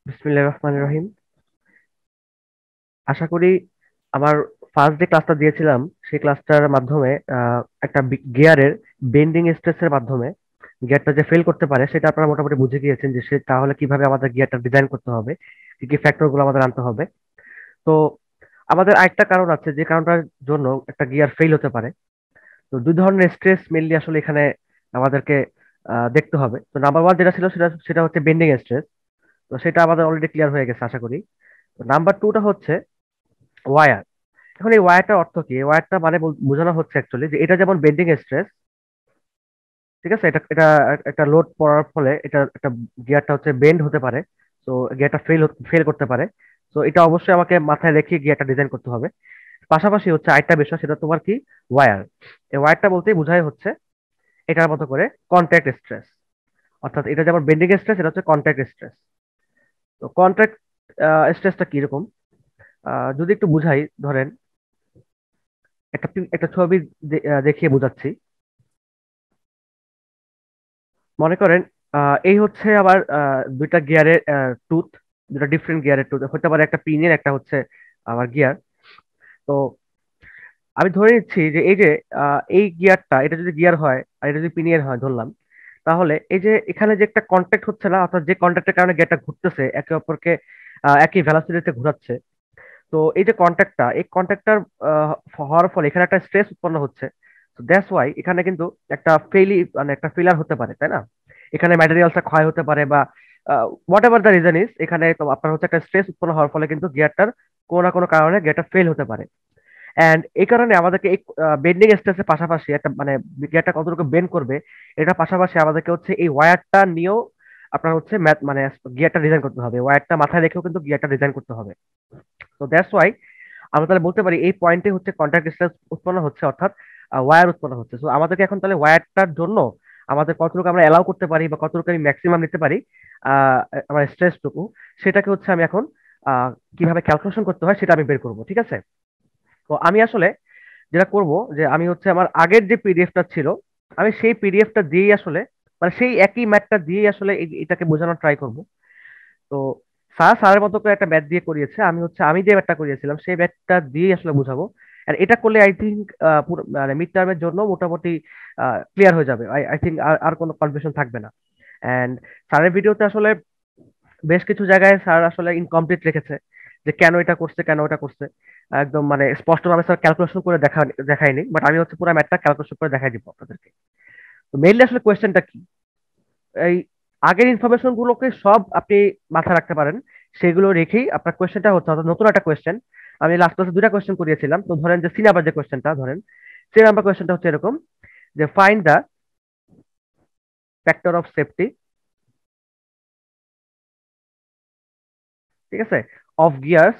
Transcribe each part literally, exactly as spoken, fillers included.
বিসমিল্লাহির রহমানির রহিম। আশা করি আমার ফার্স্ট যে ক্লাসটা দিয়েছিলাম সেই ক্লাসটার মাধ্যমে আহ, একটা গিয়ারের বেন্ডিং স্ট্রেসের মাধ্যমে গিয়ারটা যে ফেল করতে পারে সেটা আপনারা মোটামুটি বুঝে গিয়েছেন যে সে তাহলে কিভাবে আমাদের গিয়ারটা ডিজাইন করতে হবে, কি কি ফ্যাক্টর গুলো আমাদের আনতে হবে। তো আমাদের আরেকটা কারণ আছে যে কারণটার জন্য একটা গিয়ার ফেল হতে পারে। তো দুই ধরনের স্ট্রেস মেনলি আসলে এখানে আমাদেরকে আহ, দেখতে হবে। তো নাম্বার ওয়ান যেটা ছিল সেটা সেটা হচ্ছে বেন্ডিং স্ট্রেস। তো সেটা আমাদের অলরেডি ক্লিয়ার হয়ে গেছে আশা করি। তো নাম্বার টুটা হচ্ছে ওয়ার। এখন এই ওয়্যারটার অর্থ কি? এই ওয়্যারটা মানে বল- বোঝানো হচ্ছে অ্যাকচুয়ালি যে এটা যেমন বেন্ডিং স্ট্রেস, ঠিক আছে, এটা এটা একটা লোড পড়ার ফলে এটা একটা গিয়ারটা হচ্ছে বেন্ড হতে পারে। তো গিয়ারটা ফেল ফেল করতে পারে। তো এটা অবশ্যই আমাকে মাথায় রেখে গিয়ারটা ডিজাইন করতে হবে। পাশাপাশি হচ্ছে আরেকটা বিষয়, সেটা তোমার কি? ওয়্যার। এই ওয়্যারটা বলতেই বোঝায় হচ্ছে এটার মতো করে কন্ট্যাক্ট স্ট্রেস। অর্থাৎ এটা যেমন বেন্ডিং স্ট্রেস, এটা হচ্ছে কন্ট্যাক্ট স্ট্রেস। তো কন্ট্যাক্ট স্ট্রেসটা কিরকম আহ, যদি একটু বুঝাই, ধরেন একটা পি- একটা ছবি দে- আহ, দেখিয়ে বোঝাচ্ছি। মনে করেন আহ, এই হচ্ছে আবার আহ, দুইটা গিয়ারের টুথ, দুটা ডিফারেন্ট গিয়ারের টুথ হতে পারে, একটা পিনের একটা হচ্ছে আমার গিয়ার। তো আমি ধরে নিচ্ছি যে এই যে আহ, এই গিয়ারটা, এটা যদি গিয়ার হয় আর এটা যদি পিনিয়ন হয় ধরলাম, তাহলে এই যে এখানে যে একটা কন্ট্যাক্ট হচ্ছে না, অর্থাৎ যে কন্ট্যাক্টের কারণে গিয়ারটা ঘুরতেছে একে অপরকে আহ, একই ভেলোসিটিতে ঘোরাচ্ছে। তো এই যে কন্ট্যাক্টটা, এই কন্ট্যাক্টটার হওয়ার ফলে এখানে একটা স্ট্রেস উৎপন্ন হচ্ছে। তো দ্যাটস ওয়াই এখানে কিন্তু একটা ফেলি মানে একটা ফেলার হতে পারে, তাই না? এখানে ম্যাটেরিয়ালসটা ক্ষয় হতে পারে বা whatever the reason is, এখানে তো আপনার হচ্ছে একটা স্ট্রেস উৎপন্ন হওয়ার ফলে কিন্তু গিয়ারটার কোনো না কোনো কারণে গিয়ারটা ফেল হতে পারে। এন্ড এই কারণে আমাদেরকে এই বেন্ডিং স্ট্রেসের পাশাপাশি একটা মানে গিয়ারটা কতটুকু বেন্ড করবে, এটা পাশাপাশি আমাদেরকে হচ্ছে এই ওয়্যারটা নিয়েও আপনার হচ্ছে ম্যাথ মানে গিয়ারটা ডিজাইন করতে হবে, ওয়্যারটা মাথায় রেখেও কিন্তু গিয়ারটা ডিজাইন করতে হবে। তো দ্যাটস ওয়াই আমরা তাহলে বলতে পারি এই পয়েন্টে হচ্ছে কন্ট্যাক্ট স্ট্রেস উৎপন্ন হচ্ছে, অর্থাৎ ওয়্যার উৎপন্ন হচ্ছে। তো আমাদেরকে এখন তাহলে ওয়্যারটার জন্য আমাদের কতটুকু আমরা এলাও করতে পারি বা কতটুকু আমি ম্যাক্সিমাম নিতে পারি আহ আমার স্ট্রেসটুকু, সেটাকে হচ্ছে আমি এখন আহ কিভাবে ক্যালকুলেশন করতে হয় সেটা আমি বের করব, ঠিক আছে? তো আমি আসলে যেটা করব যে আমি হচ্ছে আমার আগের যে পিডিএফটা ছিল, আমি সেই পিডিএফটা দিয়েই আসলে মানে সেই একই ম্যাথটা দিয়েই আসলে এই- এটাকে বোঝানোর ট্রাই করব। তো স্যার স্যারের মতো করে একটা ম্যাথ দিয়ে করিয়েছে, আমি হচ্ছে আমি যে ম্যাথটা করিয়েছিলাম সেই ম্যাথটা দিয়ে আসলে বুঝাবো। আর এটা করলে আই থিঙ্ক মানে মিড টার্মের জন্য মোটামুটি ক্লিয়ার হয়ে যাবে। আই আই থিঙ্ক আর আর কোনো কনফিউশন থাকবে না। এন্ড স্যারের ভিডিওতে আসলে বেশ কিছু জায়গায় স্যার আসলে ইনকমপ্লিট রেখেছে, যে কেন এটা করছে কেন এটা করছে। একদম মানে স্পষ্টভাবে স্যার ক্যালকুলেশন করে দেখা দেখায়নি, বাট আমি হচ্ছে পুরো ম্যাথটা ক্যালকুলেশন করে দেখাই দিব আপনাদেরকে। তো মেইনলি আসলে কোয়েশ্চেনটা কি, এই আগের ইনফরমেশন গুলোকে সব আপনি মাথায় রাখতে পারেন, সেগুলো রেখেই আপনার কোয়েশ্চেনটা হচ্ছে অর্থাৎ নতুন একটা কোয়েশ্চেন। আমি লাস্ট ক্লাসে দুটা কোয়েশ্চেন করিয়েছিলাম, তো ধরেন যে সি নাম্বার যে কোয়েশ্চেনটা, ধরেন সি নাম্বার কোয়েশ্চেনটা হচ্ছে এরকম যে find the factor of safety, ঠিক আছে, অফ গিয়ার্স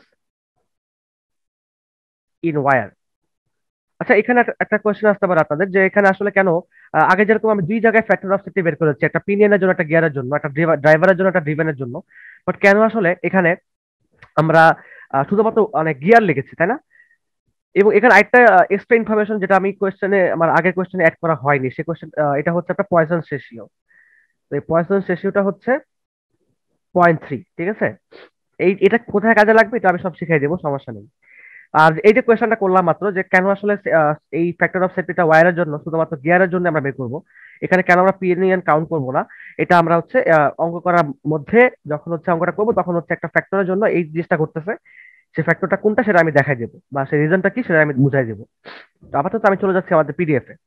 ইন ওয়্যার। আচ্ছা, এখানে একটা একটা কোয়েশ্চেন আসতে পারে আপনাদের যে এখানে আসলে কেন আহ, আগে যেরকম আমি দুই জায়গায় ফ্যাক্টর অফ সেফটি বের করেছি, একটা পিনিয়নের জন্য একটা গিয়ারের জন্য, একটা ড্রাইভারের জন্য একটা ড্রিভেনের জন্য, বাট কেন আসলে এখানে আমরা আহ, শুধুমাত্র মানে গিয়ার লিখেছি, তাই না? এবং এখানে আরেকটা এক্সট্রা ইনফরমেশন যেটা আমি কোয়েশ্চেনে আমার আগের কোয়েশ্চেনে অ্যাড করা হয়নি, সে কোয়েশ্চেন এটা হচ্ছে একটা পয়সন রেশিও। তো এই পয়সন রেশিওটা হচ্ছে পয়েন্ট থ্রি, ঠিক আছে? এই এটা কোথায় কাজে লাগবে এটা আমি সব শিখাই দেবো, সমস্যা নেই। আর এই যে কোয়েশ্চেনটা করলাম মাত্র যে কেন আসলে আহ, এই ফ্যাক্টর অফ সেফটিটা ওয়্যারের জন্য শুধুমাত্র গিয়ারের জন্য আমরা বের করবো, এখানে কেন আমরা পিএনইএন কাউন্ট করবো না, এটা আমরা হচ্ছে আহ, অঙ্ক করার মধ্যে যখন হচ্ছে অঙ্কটা করবো তখন হচ্ছে একটা ফ্যাক্টরের জন্য এই জিনিসটা ঘটতেছে, সেই ফ্যাক্টরটা কোনটা সেটা আমি দেখাই দেবো বা সেই রিজনটা কি সেটা আমি বুঝাই দেবো। তো আপাতত আমি চলে যাচ্ছি আমাদের পিডিএফ এ,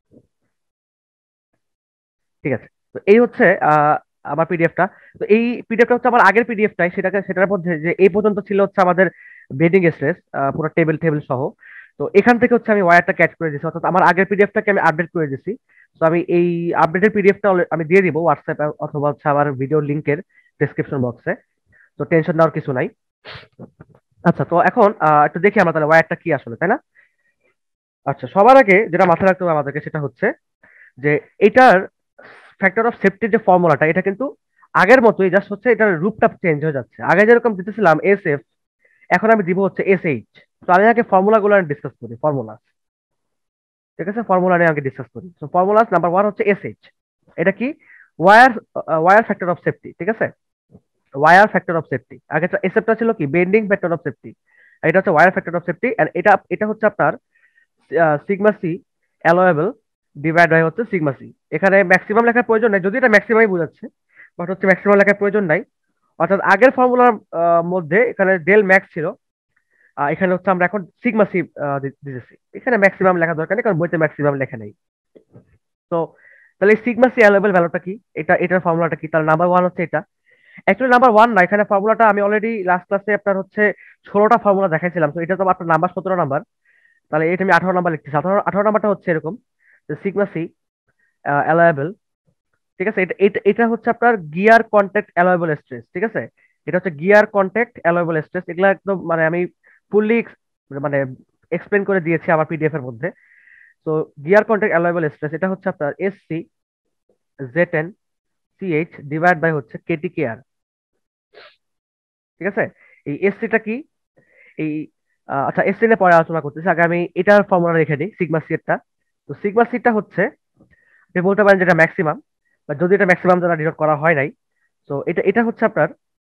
ঠিক আছে? তো এই হচ্ছে আহ, আমার পিডিএফটা। তো এই পিডিএফটা হচ্ছে আমার আগের পিডিএফটাই, সেটাকে সেটার মধ্যে যে এই পর্যন্ত ছিল হচ্ছে আমাদের বেডিং স্ট্রেস পুরো টেবিল টেবিল সহ। তো এখান থেকে হচ্ছে আমি ওয়্যারটা ক্যাচ করে দিয়েছি, অর্থাৎ আমার আগের পিডিএফটাকে আমি আপডেট করে দিয়েছি। তো আমি এই আপডেটের পিডিএফটা আমি দিয়ে দিব হোয়াটসঅ্যাপে অথবা হচ্ছে আমার ভিডিও লিংকের ডেসক্রিপশন বক্সে। তো টেনশন নেওয়ার কিছু নাই। আচ্ছা, তো এখন আহ, একটু দেখি আমরা তাহলে ওয়্যারটা কি আসলে, তাই না? আচ্ছা, সবার আগে যেটা মাথায় রাখতে হবে আমাদেরকে সেটা হচ্ছে যে এটার ফ্যাক্টর অফ সেফটির যে ফর্মুলাটা, এটা কিন্তু আগের মতোই, জাস্ট হচ্ছে এটার রূপটা চেঞ্জ হয়ে যাচ্ছে। আগে যেরকম দিতেছিলাম এস এফ, এখন আমি দিব হচ্ছে এস এইচ। তো আমি আগে ফর্মুলা গুলো ডিসকাস করি, ফর্মুলা, ঠিক আছে? ফর্মুলা নিয়ে আগে ডিসকাস করি। তো ফর্মুলা নাম্বার ওয়ান হচ্ছে এস এইচ। এটা কি? Wear wear factor of safety, ঠিক আছে? Wear factor of safety. আগে এসএফটা ছিল কি বেন্ডিং ফ্যাক্টর অফ সেফটি, এটা হচ্ছে wear factor of safety. And এটা এটা হচ্ছে আপনার sigma C allowable divide by হচ্ছে সিগমা সি। এখানে ম্যাক্সিমাম লেখার প্রয়োজন নাই, যদি এটা ম্যাক্সিমামই বোঝাচ্ছে, বাট হচ্ছে ম্যাক্সিমাম লেখার প্রয়োজন নাই। অর্থাৎ আগের ফর্মুলার মধ্যে এখানে ডেল ম্যাক্স ছিল, আহ, এখানে হচ্ছে আমরা এখন সিগমা সি দিতেছি। এখানে ম্যাক্সিমাম লেখা দরকার নেই, কারণ বইতে ম্যাক্সিমাম লেখা নেই। তো তাহলে সিগমা সি অ্যালোয়েবল ভ্যালুটা কি, এটা এটার ফর্মুলাটা কি? তাহলে নাম্বার ওয়ান হচ্ছে এটা। অ্যাকচুয়ালি নাম্বার ওয়ান না, এখানে ফর্মুলাটা আমি অলরেডি লাস্ট ক্লাসে আপনার হচ্ছে ষোলোটা ফর্মুলা দেখাইছিলাম, তো এটা তো আপনার নাম্বার সতেরো নাম্বার। তাহলে এটা আমি আঠারো নাম্বার লিখতেছি। আঠারো আঠারো নাম্বারটা হচ্ছে এরকম, সিগমা সি অ্যালায়েবল, ঠিক আছে। এটা এটা এটা হচ্ছে আপনার গিয়ার কন্ট্যাক্ট অ্যালায়েবল স্ট্রেস, ঠিক আছে। এটা হচ্ছে গিয়ার কন্ট্যাক্ট অ্যালায়েবল স্ট্রেস। এগুলা একদম মানে আমি ফুললি মানে এক্সপ্লেন করে দিয়েছি আমার পিডিএফ এর মধ্যে। তো গিয়ার কন্ট্যাক্ট অ্যালায়েবল স্ট্রেস এটা হচ্ছে আপনার S C Z N C H divide by হচ্ছে কেটি কে আর, ঠিক আছে। এই এসসিটা কি, এই আহ, আচ্ছা এসসি নিয়ে পরে আলোচনা করতেছি, আগে আমি এটার ফর্মুলা রেখে দিই সিগমা সি এরটা। তো সিগমা সিটা হচ্ছে আপনি বলতে পারেন যেটা ম্যাক্সিমাম, বা যদি এটা ম্যাক্সিমাম দ্বারা ডিনোট করা হয় নাই, তো এটা এটা হচ্ছে আপনার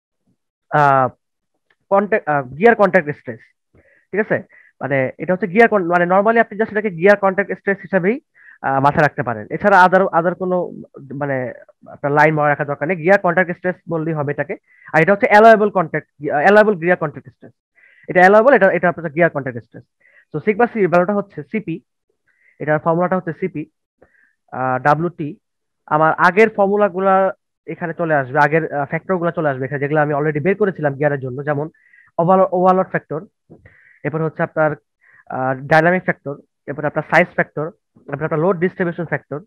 কন্ট্যাক্ট গিয়ার কন্ট্যাক্ট স্ট্রেস, ঠিক আছে। মানে এটা হচ্ছে গিয়ার, মানে নর্মালি আপনি জাস্ট এটাকে গিয়ার কন্ট্যাক্ট স্ট্রেস হিসাবেই আহ, মাথায় রাখতে পারেন। এছাড়া আদার আদার কোনো মানে আপনার লাইন মনে রাখার দরকার নেই, গিয়ার কন্ট্যাক্ট স্ট্রেস বললেই হবে এটাকে। আর এটা হচ্ছে allowable contact, allowable gear contact stress. এটা অ্যালায়েবল, এটা এটা আপনার গিয়ার কন্ট্যাক্ট স্ট্রেস। তো সিগমা সি ভ্যালুটা হচ্ছে সিপি, এটার ফর্মুলাটা হচ্ছে সিপি ডাব্লিউ টি। আমার আগের ফর্মুলা গুলা এখানে চলে আসবে, আগের ফ্যাক্টর গুলা চলে আসবে এখানে, যেগুলো আমি অলরেডি বের করেছিলাম গিয়ারের জন্য, যেমন ওভারলোড ফ্যাক্টর, এরপর হচ্ছে আপনার ডাইনামিক ফ্যাক্টর, এরপর আপনার সাইজ ফ্যাক্টর, এরপর আপনার load distribution factor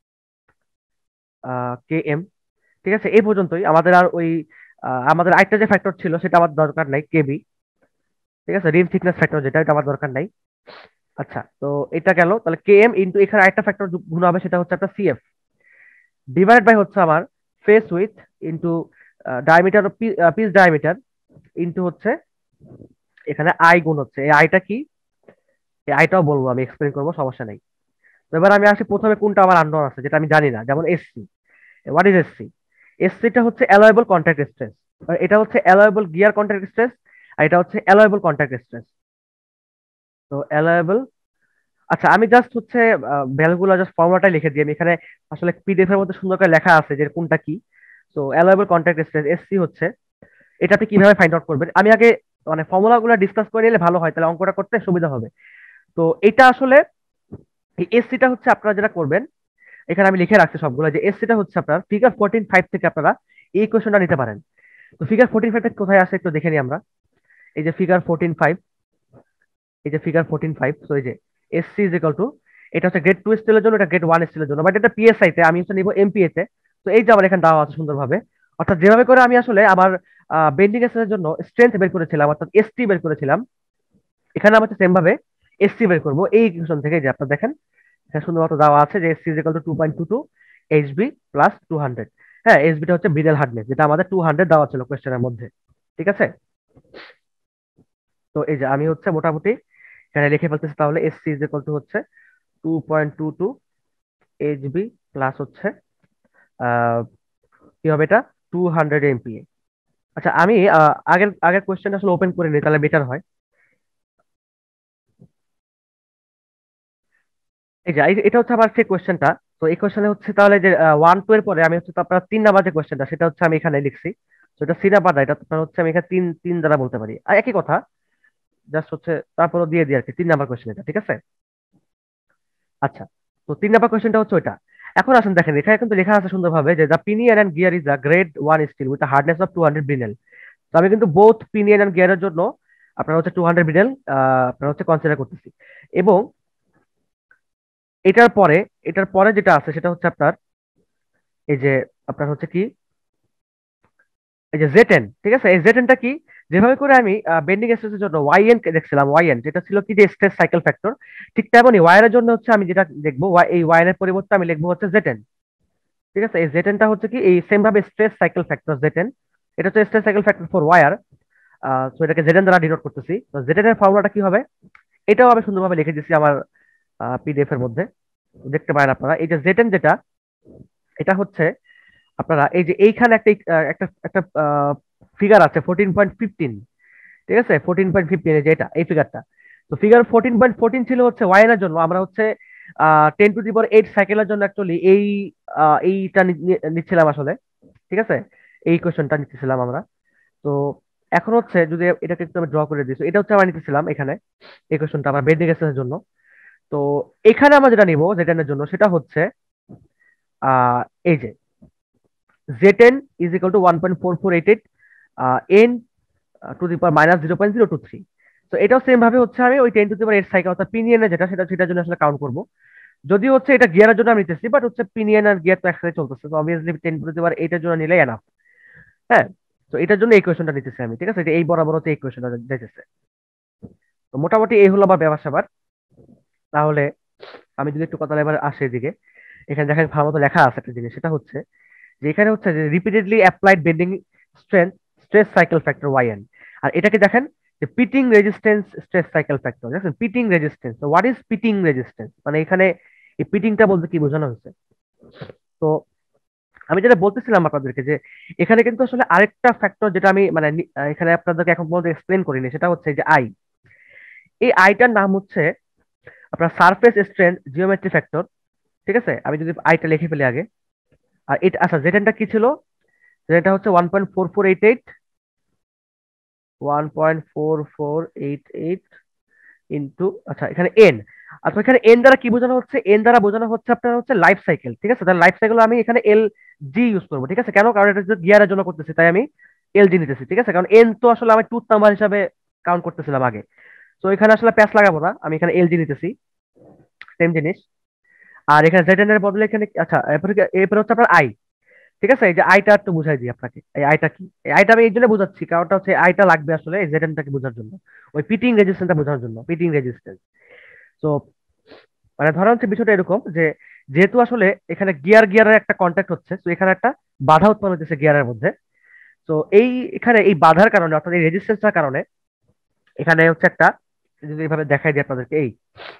K M, ঠিক আছে। এই পর্যন্তই আমাদের। আর ওই আহ, আমাদের আরেকটা যে ফ্যাক্টর ছিল সেটা আমার দরকার নাই, কেবি, ঠিক আছে, রিম থিকনেস ফ্যাক্টর, যেটা এটা আমার দরকার নাই। আচ্ছা, তো এটা গেল। তাহলে কে এম ইন্টু এখানে আরেকটা ফ্যাক্টর গুণ হবে, সেটা হচ্ছে আপনার সিএফ ডিভাইড বাই হচ্ছে আমার face with into diameter, pitch diameter into হচ্ছে এখানে আই গুণ হচ্ছে এই আইটা কি, এই আইটাও বলবো, আমি এক্সপ্লেন করবো, সমস্যা নেই। তো এবার আমি আসি প্রথমে কোনটা আমার আননোন আছে যেটা আমি জানি না, যেমন এসসি। What is SC? এসসিটা হচ্ছে অ্যালয়েবল কন্ট্যাক্ট স্ট্রেস, এটা হচ্ছে অ্যালয়েবল গিয়ার কন্ট্যাক্ট স্ট্রেস, আর এটা হচ্ছে অ্যালয়েবল কন্ট্যাক্ট স্ট্রেস। তো অ্যালয়েবল, আচ্ছা আমি জাস্ট হচ্ছে ভ্যালুগুলো জাস্ট ফর্মুলাটাই লিখে দিই আমি এখানে। আসলে পিডিএফ এর মধ্যে সুন্দর করে লেখা আছে যে কোনটা কি। তো অ্যালয়েবল কন্ট্যাক্ট স্ট্রেস এসসি হচ্ছে, এটা আপনি কিভাবে ফাইন্ড আউট করবেন আমি আগে মানে ফর্মুলা গুলো ডিসকাস করে নিলে ভালো হয়, তাহলে অঙ্কটা করতে সুবিধা হবে। তো এটা আসলে এই এসসিটা হচ্ছে আপনারা যেটা করবেন, এখানে আমি লিখে রাখছি সবগুলো, যে এসসিটা হচ্ছে আপনার ফিগার ফোরটিন ফাইভ থেকে আপনারা এই কোয়েশনটা নিতে পারেন। তো ফিগার ফোরটিন ফাইভ কোথায় আসে একটু দেখে নিই আমরা। এই যে ফিগার ফোরটিন ফাইভ, এই যে ফিগার ফোরটিন ফাইভ, তো এই যে এসসি ইজ ইকাল টু, এটা হচ্ছে গ্রেড টু স্টিলের জন্য, এটা গ্রেড ওয়ান স্টিলের জন্য, বাট এটা পিএসআই তে, আমি হচ্ছে নিব এমপিএ তে। তো এই যে আমার এখানে দেওয়া আছে সুন্দরভাবে, অর্থাৎ যেভাবে করে আমি আসলে আমার বেন্ডিং এর জন্য স্ট্রেংথ বের করেছিলাম, অর্থাৎ এসটি বের করেছিলাম, এখানে আমরা সেম ভাবে এসসি বের করবো এই ইকুয়েশন থেকে। যে আপনার দেখেন এখানে সুন্দরমতো দেওয়া আছে যে SC is equal to two point two two HB plus two hundred. হ্যাঁ, এইচবিটা হচ্ছে ব্রিডেল হার্ডনেস, যেটা আমাদের টু হান্ড্রেড দেওয়া ছিল কোয়েশ্চেনের মধ্যে, ঠিক আছে। তো এই যে আমি হচ্ছে মোটামুটি এখানে লিখে ফেলতেছি, তাহলে এসসি ইজ ইকাল টু হচ্ছে two point two two HB plus হচ্ছে আহ কি হবে এটা, টু হান্ড্রেড এমপিএ। আচ্ছা আমি আহ, আগের আগের কোয়েশ্চেন আসলে ওপেন করে নিই, তাহলে বেটার হয়। এই যে এই- এটা হচ্ছে আমার সেই কোয়েশ্চেনটা। তো এই কোয়েশ্চেনে হচ্ছে তাহলে যে ওয়ান টু এর পরে আমি হচ্ছে তো আপনার তিন নাম্বার যে কোয়েশ্চেনটা, সেটা হচ্ছে আমি এখানে লিখছি। তো এটা সি নাম্বার না, এটা আপনার হচ্ছে আমি এখানে তিন তিন দ্বারা বলতে পারি, আর একই কথা, জাস্ট হচ্ছে তারপরও দিয়ে দিই আর কি, তিন নাম্বার কোয়েশ্চেন এটা, ঠিক আছে। আচ্ছা, তো তিন নাম্বার কোয়েশ্চেনটা হচ্ছে ওইটা। এখন আসেন দেখেন, এখানে কিন্তু লেখা আছে সুন্দরভাবে যে the pinion and gear is the grade one steel with hardness of two hundred Brinell. তো আমি কিন্তু বোথ পিনিয়ন এন্ড গিয়ারের জন্য আপনার হচ্ছে টু হান্ড্রেড ব্রিনেল আপনার হচ্ছে কনসিডার করতেছি। এবং এটার পরে, এটার পরে যেটা আছে সেটা হচ্ছে আপনার এই যে আপনার হচ্ছে কি, এই যে জেটেন, ঠিক আছে। এই জেটেনটা কি, যেভাবে করে আমি বেন্ডিং স্ট্রেসের জন্য ওয়াইএন দেখছিলাম, ওয়াইএন যেটা ছিল কি যে স্ট্রেস সাইকেল ফ্যাক্টর, ঠিক তেমনই ওয়াইয়ের জন্য হচ্ছে আমি যেটা দেখবো, এই ওয়াইএন এর পরিবর্তে আমি লিখবো হচ্ছে জেটেন, ঠিক আছে। এই জেটেনটা হচ্ছে কি এই সেম ভাবে স্ট্রেস সাইকেল ফ্যাক্টর জেটেন, এটা হচ্ছে stress cycle factor for wear. তো এটাকে জেটেন দ্বারা ডিনোট করতেছি। তো জেটেন এর ফর্মুলাটা কি হবে, এটাও আমি সুন্দরভাবে লিখে দিচ্ছি আমার পিডিএফ এর মধ্যে, দেখতে পারেন আপনারা। এই যে জেটেন যেটা, এটা হচ্ছে আপনারা এই যে এইখানে একটা আহ, একটা একটা ফিগার আছে ফোরটিন পয়েন্ট ফিফটিন, ঠিক আছে, ফোরটিন পয়েন্ট ফিফটিন এই যে এটা এই ফিগারটা। তো ফিগার ফোরটিন পয়েন্ট ফোরটিন ছিল হচ্ছে ওয়াই এর জন্য, আমরা হচ্ছে ten to the power eight সাইকেলের জন্য অ্যাকচুয়ালি এই আহ, এইটা নি- নি- নিচ্ছিলাম আসলে, ঠিক আছে, এই কোয়েশনটা নিতেছিলাম আমরা। তো এখন হচ্ছে যদি এটাকে একটু আমি ড্র করে দিচ্ছি, এটা হচ্ছে আমরা নিতেছিলাম এখানে এই কোয়েশনটা আমরা বেন্ডিং এর জন্য। তো এখানে আমরা যেটা নিব জেটেনের জন্য সেটা হচ্ছে আহ এই যে Z ten is equal to one point four four eight eight N to the power minus zero point zero two three. তো এটাও সেম ভাবে হচ্ছে আমি ওই ten to the power eight cycle অর্থাৎ পিনিয়নে যেটা সেটা সেটার জন্য আসলে কাউন্ট করবো। যদি হচ্ছে এটা গিয়ারের জন্য আমি নিতেছি, বাট হচ্ছে পিনিয়ন আর গিয়ার তো একসাথে চলতেছে, তো obviously ten to the power এইটের জন্য নিলে এনাফ। হ্যাঁ, তো এটার জন্য এই কোয়েশনটা নিতেছি আমি, ঠিক আছে, এটা এই বরাবর হচ্ছে এই কোয়েশনটা যাইতেছে। তো মোটামুটি এই হলো আমার ব্যবসা স্যাপার। তাহলে আমি যদি একটু কথা এবার আসে এদিকে, এখানে দেখেন ভালো মতো লেখা আছে একটা জিনিস, সেটা হচ্ছে যে এখানে হচ্ছে যে repeatedly applied bending strength stress cycle factor YN. আর এটাকে দেখেন যে pitting resistance stress cycle factor, দেখেন পিটিং রেজিস্ট্যান্স, তো হোয়াট ইজ পিটিং রেজিস্ট্যান্স, মানে এখানে এই পিটিংটা বলতে কি বোঝানো হচ্ছে। তো আমি যেটা বলতেছিলাম আপনাদেরকে যে এখানে কিন্তু আসলে আরেকটা ফ্যাক্টর যেটা আমি মানে নি- আহ, এখানে আপনাদেরকে এখন পর্যন্ত এক্সপ্লেন করিনি, সেটা হচ্ছে যে আই, এই আইটার নাম হচ্ছে আপনার সারফেস স্ট্রেন্থ জিওমেট্রি ফ্যাক্টর, ঠিক আছে। আমি যদি আইটা লিখে ফেলি আগে, আর এটা আচ্ছা জেটেনটা কি ছিল, যেটা হচ্ছে one point four four eight eight one point four four eight eight into আচ্ছা এখানে এন। আচ্ছা এখানে এন দ্বারা কি বোঝানো হচ্ছে, এন দ্বারা বোঝানো হচ্ছে আপনার হচ্ছে লাইফ সাইকেল, ঠিক আছে। তাহলে লাইফ সাইকেল আমি এখানে এল জি ইউজ করবো, ঠিক আছে। কেন, কারণ এটা গিয়ারের জন্য করতেছি তাই আমি এল জি নিতেছি, ঠিক আছে। কারণ এন তো আসলে আমি টুথ নাম্বার হিসাবে কাউন্ট করতেছিলাম আগে, তো এখানে আসলে প্যাচ লাগাবো না, আমি এখানে এল জি নিতেছি, সেম জিনিস। আর এখানে জেড এন এর বদলে এখানে আচ্ছা এরপরে কি- এরপরে হচ্ছে আপনার আই, ঠিক আছে। এই যে আইটা একটু বুঝাই দিই আপনাকে, এই আইটা কি, এই আইটা আমি এই জন্য বুঝাচ্ছি কারণটা হচ্ছে আইটা লাগবে আসলে এই জেডএনটাকে বোঝার জন্য, ওই পিটিং রেজিস্ট্যান্সটা বোঝার জন্য, পিটিং রেজিস্ট্যান্স। তো মানে ধরা হচ্ছে বিষয়টা এরকম যে যেহেতু আসলে এখানে গিয়ার গিয়ারের একটা কন্ট্যাক্ট হচ্ছে, তো এখানে একটা বাধা উৎপন্ন হচ্ছে গিয়ারের মধ্যে। তো এই এখানে এই বাধার কারণে অর্থাৎ এই রেজিস্ট্যান্সটার কারণে এখানে হচ্ছে একটা, যদি এইভাবে দেখাই দিই আপনাদেরকে, এই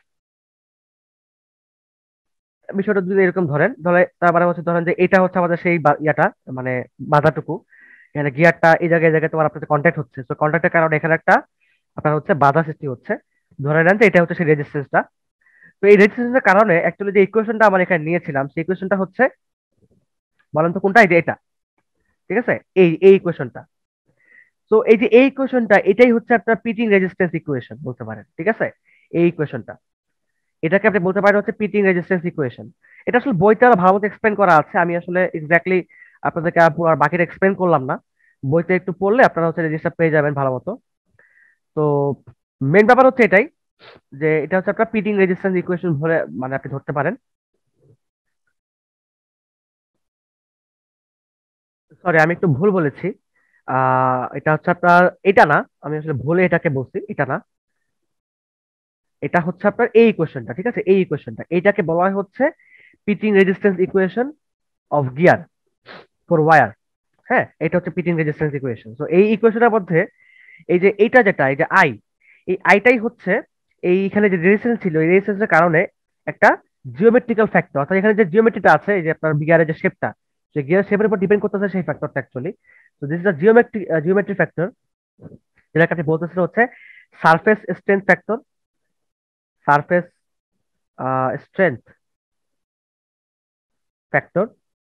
বিষয়টা যদি এরকম ধরেন, ধরে তারপরে হচ্ছে ধরেন যে এটা হচ্ছে আমাদের সেই বা- ইয়াটা মানে বাধাটুকু, এখানে গিয়ারটা এই জায়গায় এই জায়গায় তোমার আপনাদের কন্ট্যাক্ট হচ্ছে, তো কন্ট্যাক্টের কারণে এখানে একটা আপনার হচ্ছে বাধা সৃষ্টি হচ্ছে। ধরে নেন যে এটা হচ্ছে সেই রেজিস্ট্যান্সটা। তো এই রেজিস্ট্যান্সের কারণে অ্যাকচুয়ালি যে ইকুয়েশনটা আমরা এখানে নিয়েছিলাম সেই ইকুয়েশনটা হচ্ছে, বলেন তো কোনটা, এই যে এটা, ঠিক আছে, এই এই ইকুয়েশনটা। তো এই যে এই ইকুয়েশনটা এটাই হচ্ছে আপনার পিটিং রেজিস্ট্যান্স ইকুয়েশন বলতে পারেন, ঠিক আছে। এই ইকুয়েশনটা এটাকে আপনি বলতে পারেন হচ্ছে পিটিং রেজিস্ট্যান্স ইকুয়েশন। এটা আসলে বইতে আরো ভালো মতো এক্সপ্লেন করা আছে, আমি আসলে এক্স্যাক্টলি আপনাদেরকে আর পুরো আর বাকিটা এক্সপ্লেন করলাম না। বইতে একটু পড়লে আপনারা হচ্ছে রেজিস্টার পেয়ে যাবেন ভালো মতো। তো মেন ব্যাপার হচ্ছে এটাই যে এটা হচ্ছে আপনার পিটিং রেজিস্ট্যান্স ইকুয়েশন বলে মানে আপনি ধরতে পারেন। সরি আমি একটু ভুল বলেছি, আহ এটা হচ্ছে আপনার এটা না, আমি আসলে ভুলে এটাকে বলছি, এটা না, এটা হচ্ছে আপনার এই ইকুয়েশনটা, ঠিক আছে, এই ইকুয়েশনটা এইটাকে বলা হয় হচ্ছে pitting resistance equation of gear for wear. হ্যাঁ, এটা হচ্ছে পিটিং রেজিস্ট্যান্স ইকুয়েশন। তো এই ইকুয়েশনের মধ্যে এই যে এইটা যেটা এই যে আই, এই আইটাই হচ্ছে এইখানে যে রেজিস্ট্যান্স ছিল এই রেজিস্ট্যান্সের কারণে একটা জিওমেট্রিক্যাল ফ্যাক্টর, অর্থাৎ এখানে যে জিওমেট্রিটা আছে এই যে আপনার গিয়ারের যে শেপটা, যে গিয়ার শেপের উপর ডিপেন্ড করতেছে সেই ফ্যাক্টরটা অ্যাকচুয়ালি। তো this is a geometry geometry factor, যেটাকে আপনি বলতেছিল হচ্ছে surface strength factor, surface strength factor,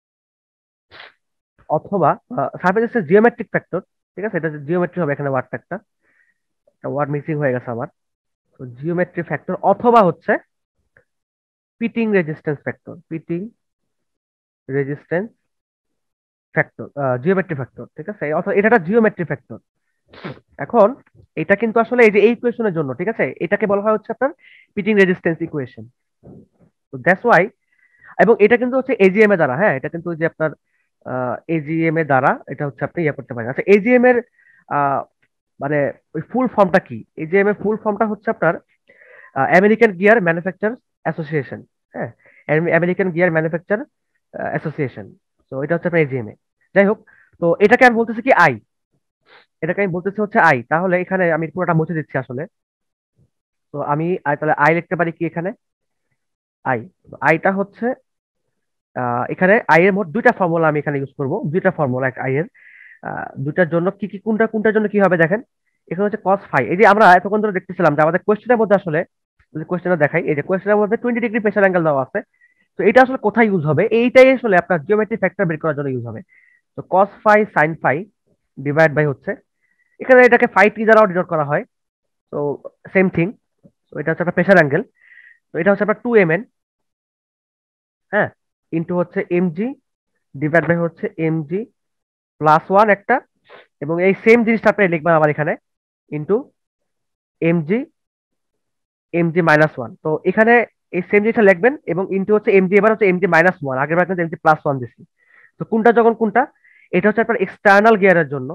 অথবা সারফেস জিওমেট্রিক ফ্যাক্টর, ঠিক আছে, এটা জিওমেট্রি হবে এখানে ওয়ার্ডটা, একটা ওয়ার্ড মিসিং হয়ে গেছে আমার। তো জিওমেট্রি ফ্যাক্টর অথবা হচ্ছে pitting resistance factor, pitting resistance factor, geometry factor, ঠিক আছে, অথবা এটা একটা জিওমেট্রি ফ্যাক্টর। এখন এটা কিন্তু আসলে এই যে এই ইকুয়েশনের জন্য, ঠিক আছে, এটাকে বলা হয় হচ্ছে আপনার পিটিং রেজিস্ট্যান্স ইকুয়েশন। তো দ্যাটস ওয়াই, এবং এটা কিন্তু হচ্ছে এজিএম এর দ্বারা, হ্যাঁ এটা কিন্তু ওই যে আপনার এজিএম এর দ্বারা এটা হচ্ছে আপনি ইয়ে করতে পারেন। আচ্ছা এজিএম এর আহ, মানে ওই ফুল ফর্মটা কি, এজিএম এর ফুল ফর্মটা হচ্ছে আপনার আমেরিকান গিয়ার ম্যানুফ্যাকচার অ্যাসোসিয়েশন। হ্যাঁ, আমেরিকান গিয়ার ম্যানুফ্যাকচার অ্যাসোসিয়েশন। তো এটা হচ্ছে আপনার এজিএম এ। যাই হোক, তো এটাকে আমি বলতেছি কি আই, এটাকে আমি বলতেছি হচ্ছে আই। তাহলে এখানে আমি পুরোটা মুছে দিচ্ছি আসলে। তো আমি আই তাহলে আই লিখতে পারি কি এখানে, আই, আইটা হচ্ছে এখানে আই এর মোট দুইটা ফর্মুলা আমি এখানে ইউজ করব, দুইটা ফর্মুলা এক আই এর দুইটার জন্য কি কি কোনটা কোনটার জন্য কি হবে দেখেন। এখানে হচ্ছে কস ফাই, এই যে আমরা এতক্ষণ ধরে দেখতেছিলাম যে আমাদের কোয়েশ্চেনের মধ্যে আসলে, যদি কোয়েশ্চেনটা দেখাই, এই যে কোয়েশ্চেনের মধ্যে টোয়েন্টি ডিগ্রি প্রেসার অ্যাঙ্গেল দেওয়া আছে। তো এটা আসলে কোথায় ইউজ হবে, এইটাই আসলে আপনার জিওমেট্রি ফ্যাক্টর বের করার জন্য ইউজ হবে। তো cos phi sine phi divide by হচ্ছে, এখানে এটাকে ফাই টি দ্বারাও ডিনোট করা হয়। তো সেম থিং। তো এটা হচ্ছে আপনার প্রেসার অ্যাঙ্গেল। তো এটা হচ্ছে আপনার টু এম এন, হ্যাঁ, ইন্টু হচ্ছে এম জি ডিভাইড বাই হচ্ছে এম জি প্লাস ওয়ান একটা, এবং এই সেম জিনিসটা আপনি লিখবেন আবার এখানে into M G M G minus one. তো এখানে এই সেম জিনিসটা লিখবেন এবং ইন্টু হচ্ছে এম জি, এবার হচ্ছে এম জি মাইনাস ওয়ান, আগের বার কিন্তু এম জি প্লাস ওয়ান দিচ্ছি। তো কোনটা যখন কোনটা, এটা হচ্ছে আপনার এক্সটার্নাল গিয়ারের জন্য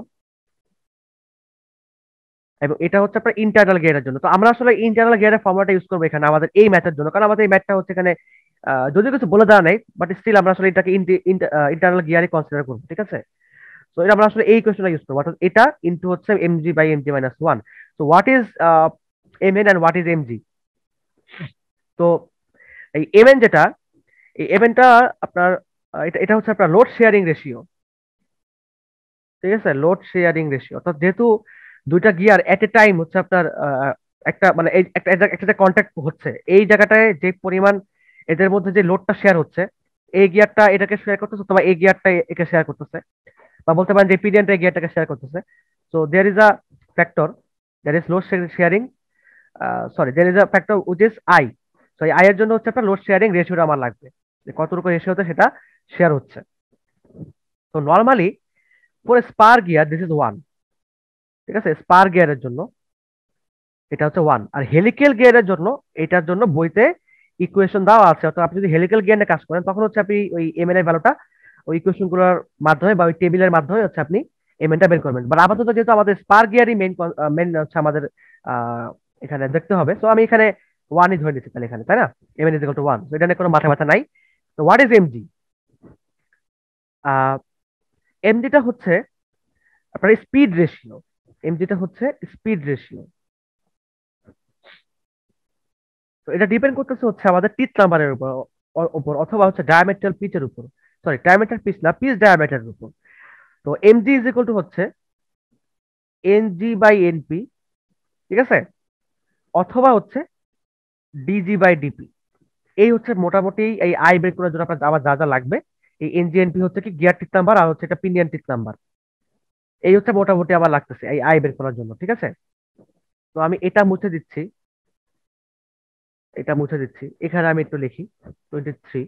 এবং এটা হচ্ছে আপনার ইন্টারনাল গিয়ারের জন্য। তো আমরা আসলে ইন্টারনাল গিয়ারের ফর্মুলাটা ইউজ করবো এখানে আমাদের এই ম্যাথের জন্য, কারণ আমাদের এই ম্যাথটা হচ্ছে এখানে আহ, যদিও কিছু বলে দেওয়া নেই, বাট স্টিল আমরা আসলে এটাকে ইন্টারনাল গিয়ারে কনসিডার করবো, ঠিক আছে। তো এটা আমরা আসলে এই কোয়েশ্চনটা ইউজ করবো, অর্থাৎ এটা ইন্টু হচ্ছে M G by M G minus one. তো what is M N and what is M G? তো এই এম এন যেটা, এই এম এনটা আপনার আহ, এটা এটা হচ্ছে আপনার লোড শেয়ারিং রেশিও, ঠিক আছে, লোড শেয়ারিং রেশিও। অর্থাৎ যেহেতু দুইটা গিয়ার এট এ টাইম হচ্ছে আপনার আহ, একটা মানে এই একটা একটা একটা কন্ট্যাক্ট হচ্ছে, এই জায়গাটায় যে পরিমাণ এদের মধ্যে যে লোডটা শেয়ার হচ্ছে, এই গিয়ারটা এটাকে শেয়ার করতেছে অথবা এই গিয়ারটা একে শেয়ার করতেছে, বা বলতে পারেন যে পিডিএনটা এই গিয়ারটাকে শেয়ার করতেছে। So there is a factor, that is load sharing, sorry there is a factor which is I. So এই আই এর জন্য হচ্ছে আপনার লোড শেয়ারিং রেশিওটা আমার লাগবে, যে কতটুকু রেশিওতে সেটা শেয়ার হচ্ছে। তো normally for spur gear this is one, ঠিক আছে, স্পার গিয়ারের জন্য এটা হচ্ছে ওয়ান। আর হেলিক্যাল গিয়ারের জন্য এটার জন্য বইতে ইকুয়েশন দেওয়া আছে, অর্থাৎ আপনি যদি হেলিক্যাল গিয়ার নিয়ে কাজ করেন তখন হচ্ছে আপনি ওই এম এন এর ভ্যালুটা ওই ইকুয়েশন গুলোর মাধ্যমে বা ওই টেবিলের মাধ্যমে হচ্ছে আপনি এম এনটা বের করবেন। বাট আপাতত যেহেতু আমাদের স্পার গিয়ারই মেইন মেইন হচ্ছে আমাদের আহ, এখানে দেখতে হবে, তো আমি এখানে ওয়ানই ধরে নিচ্ছি তাহলে এখানে, তাই না, M N is equal to one. তো এটা নিয়ে কোনো মাথা ব্যথা নাই। তো হোয়াট ইজ এমজি? এমজিটা হচ্ছে আপনার স্পিড রেশিও, এমজিটা হচ্ছে স্পিড রেশিও। তো এটা ডিপেন্ড করতেছে হচ্ছে আমাদের টিথ নাম্বারের উপর অ- উপর অথবা হচ্ছে ডায়ামেট্রাল পিচের উপর, সরি ডায়ামেট্রাল পিচ না, পিচ ডায়ামেট্রাল উপর। তো এমজি ইজ ইকুয়াল টু হচ্ছে এনজি বাই এনপি, ঠিক আছে, অথবা হচ্ছে ডিজি বাই ডিপি। এই হচ্ছে মোটামুটি এই আই বের করার জন্য আপনার আমার যা যা লাগবে। এই এনজি এনপি হচ্ছে কি গিয়ার টিথ নাম্বার, আর হচ্ছে এটা পিনিয়ন টিথ নাম্বার। এই হচ্ছে মোটামুটি আমার লাগতেছে এই আই বের করার জন্য, ঠিক আছে। তো আমি এটা মুছে দিচ্ছি, এটা মুছে দিচ্ছি, এখানে আমি একটু লিখি টোয়েন্টি থ্রি।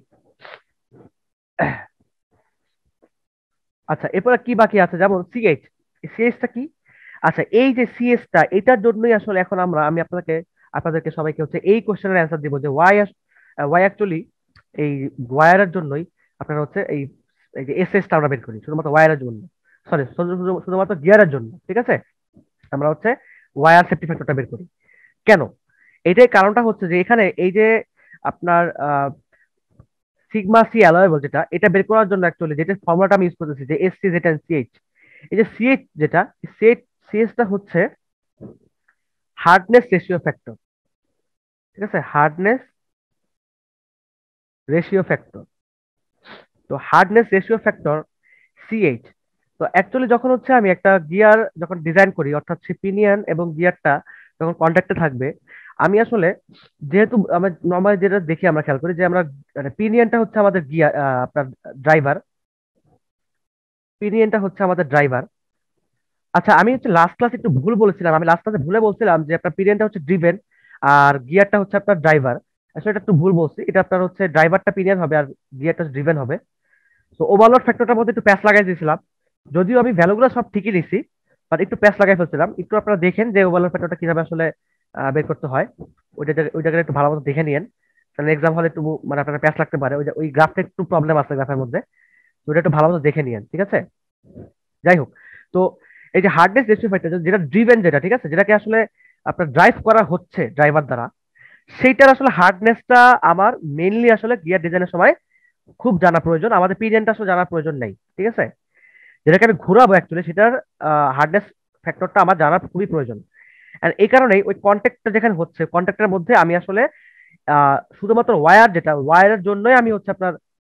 আচ্ছা, এরপরে কি বাকি আছে, যেমন সিএইচ, সিএইচটা কি? আচ্ছা, এই যে সিএসটা, এটার জন্যই আসলে এখন আমরা আমি আপনাকে আপনাদেরকে সবাইকে হচ্ছে এই কোশ্চেনের অ্যান্সার দিব যে ওয়াই ওয়াই অ্যাকচুয়ালি এই ওয়ারের জন্যই আপনারা হচ্ছে এই এই যে এসএসটা আমরা বের করি শুধুমাত্র ওয়ারের জন্য, সরি শুধুমাত্র গিয়ারের জন্য, ঠিক আছে। আমরা হচ্ছে ওয়ার সেফটি ফ্যাক্টরটা বের করি কেন? এটাই কারণটা হচ্ছে যে এখানে এই যে আপনার সিগমা সি অ্যালয়েবল যেটা, এটা বের করার জন্য অ্যাকচুয়ালি যেটা ফর্মুলাটা আমি ইউজ করতেছি যে এস সি যেটা সিএইচ, এই যে সিএইচ যেটা, সিএইচ সিএইচটা হচ্ছে হার্ডনেস রেশিও ফ্যাক্টর, ঠিক আছে, হার্ডনেস রেশিও ফ্যাক্টর। তো হার্ডনেস রেশিও ফ্যাক্টর সিএইচ। তো অ্যাকচুয়ালি যখন হচ্ছে আমি একটা গিয়ার যখন ডিজাইন করি, অর্থাৎ সে পিনিয়ন এবং গিয়ারটা যখন কন্ট্যাক্টে থাকবে, আমি আসলে যেহেতু আমরা নর্মালি যেটা দেখি আমরা খেয়াল করি যে আমরা মানে পিনিয়নটা হচ্ছে আমাদের গিয়ার, আপনার ড্রাইভার, পিনিয়নটা হচ্ছে আমাদের ড্রাইভার। আচ্ছা, আমি হচ্ছে লাস্ট ক্লাস একটু ভুল বলেছিলাম, আমি লাস্ট ক্লাসে ভুলে বলছিলাম যে আপনার পিনিয়নটা হচ্ছে ড্রিভেন আর গিয়ারটা হচ্ছে আপনার ড্রাইভার। আসলে এটা একটু ভুল বলছি, এটা আপনার হচ্ছে ড্রাইভারটা পিনিয়ন হবে আর গিয়ারটা ড্রিভেন হবে। তো ওভারলোড ফ্যাক্টরটার মধ্যে একটু প্যাচ লাগাই দিয়েছিলাম, যদিও আমি ভ্যালুগুলো সব ঠিকই দিছি, বাট একটু প্যাচ লাগাই ফেলছিলাম। একটু আপনারা দেখেন যে ওভারলোড ফ্যাক্টরটা কিভাবে আসলে আহ, বের করতে হয়, ওইটা জায়গা- ওই জায়গাটা একটু ভালো মতো দেখে নিয়েন, তাহলে এক্সাম হলে একটু মানে আপনার প্যাচ লাগতে পারে, ওই যে- ওই গ্রাফটা একটু প্রবলেম আছে গ্রাফের মধ্যে, তো ওটা একটু ভালো মতো দেখে নিয়েন, ঠিক আছে। যাই হোক, তো এই যে হার্ডনেস রেশিও ফ্যাক্টর যেটা ড্রিভেন যেটা, ঠিক আছে, যেটাকে আসলে আপনার ড্রাইভ করা হচ্ছে ড্রাইভার দ্বারা, সেইটার আসলে হার্ডনেসটা আমার মেইনলি আসলে গিয়ার ডিজাইনের সময় খুব জানা প্রয়োজন, আমাদের পিডিএনটা আসলে জানার প্রয়োজন নেই, ঠিক আছে। যেটাকে আমি ঘুরাবো অ্যাকচুয়ালি সেটার হার্ডনেস ফ্যাক্টরটা আমার জানার খুবই প্রয়োজন। আর এই কারণেই ওই কন্ট্যাক্টটা যেখানে হচ্ছে কন্ট্যাক্টের মধ্যে আমি আসলে আহ, শুধুমাত্র ওয়্যার যেটা ওয়্যারের জন্যই আমি হচ্ছে আপনার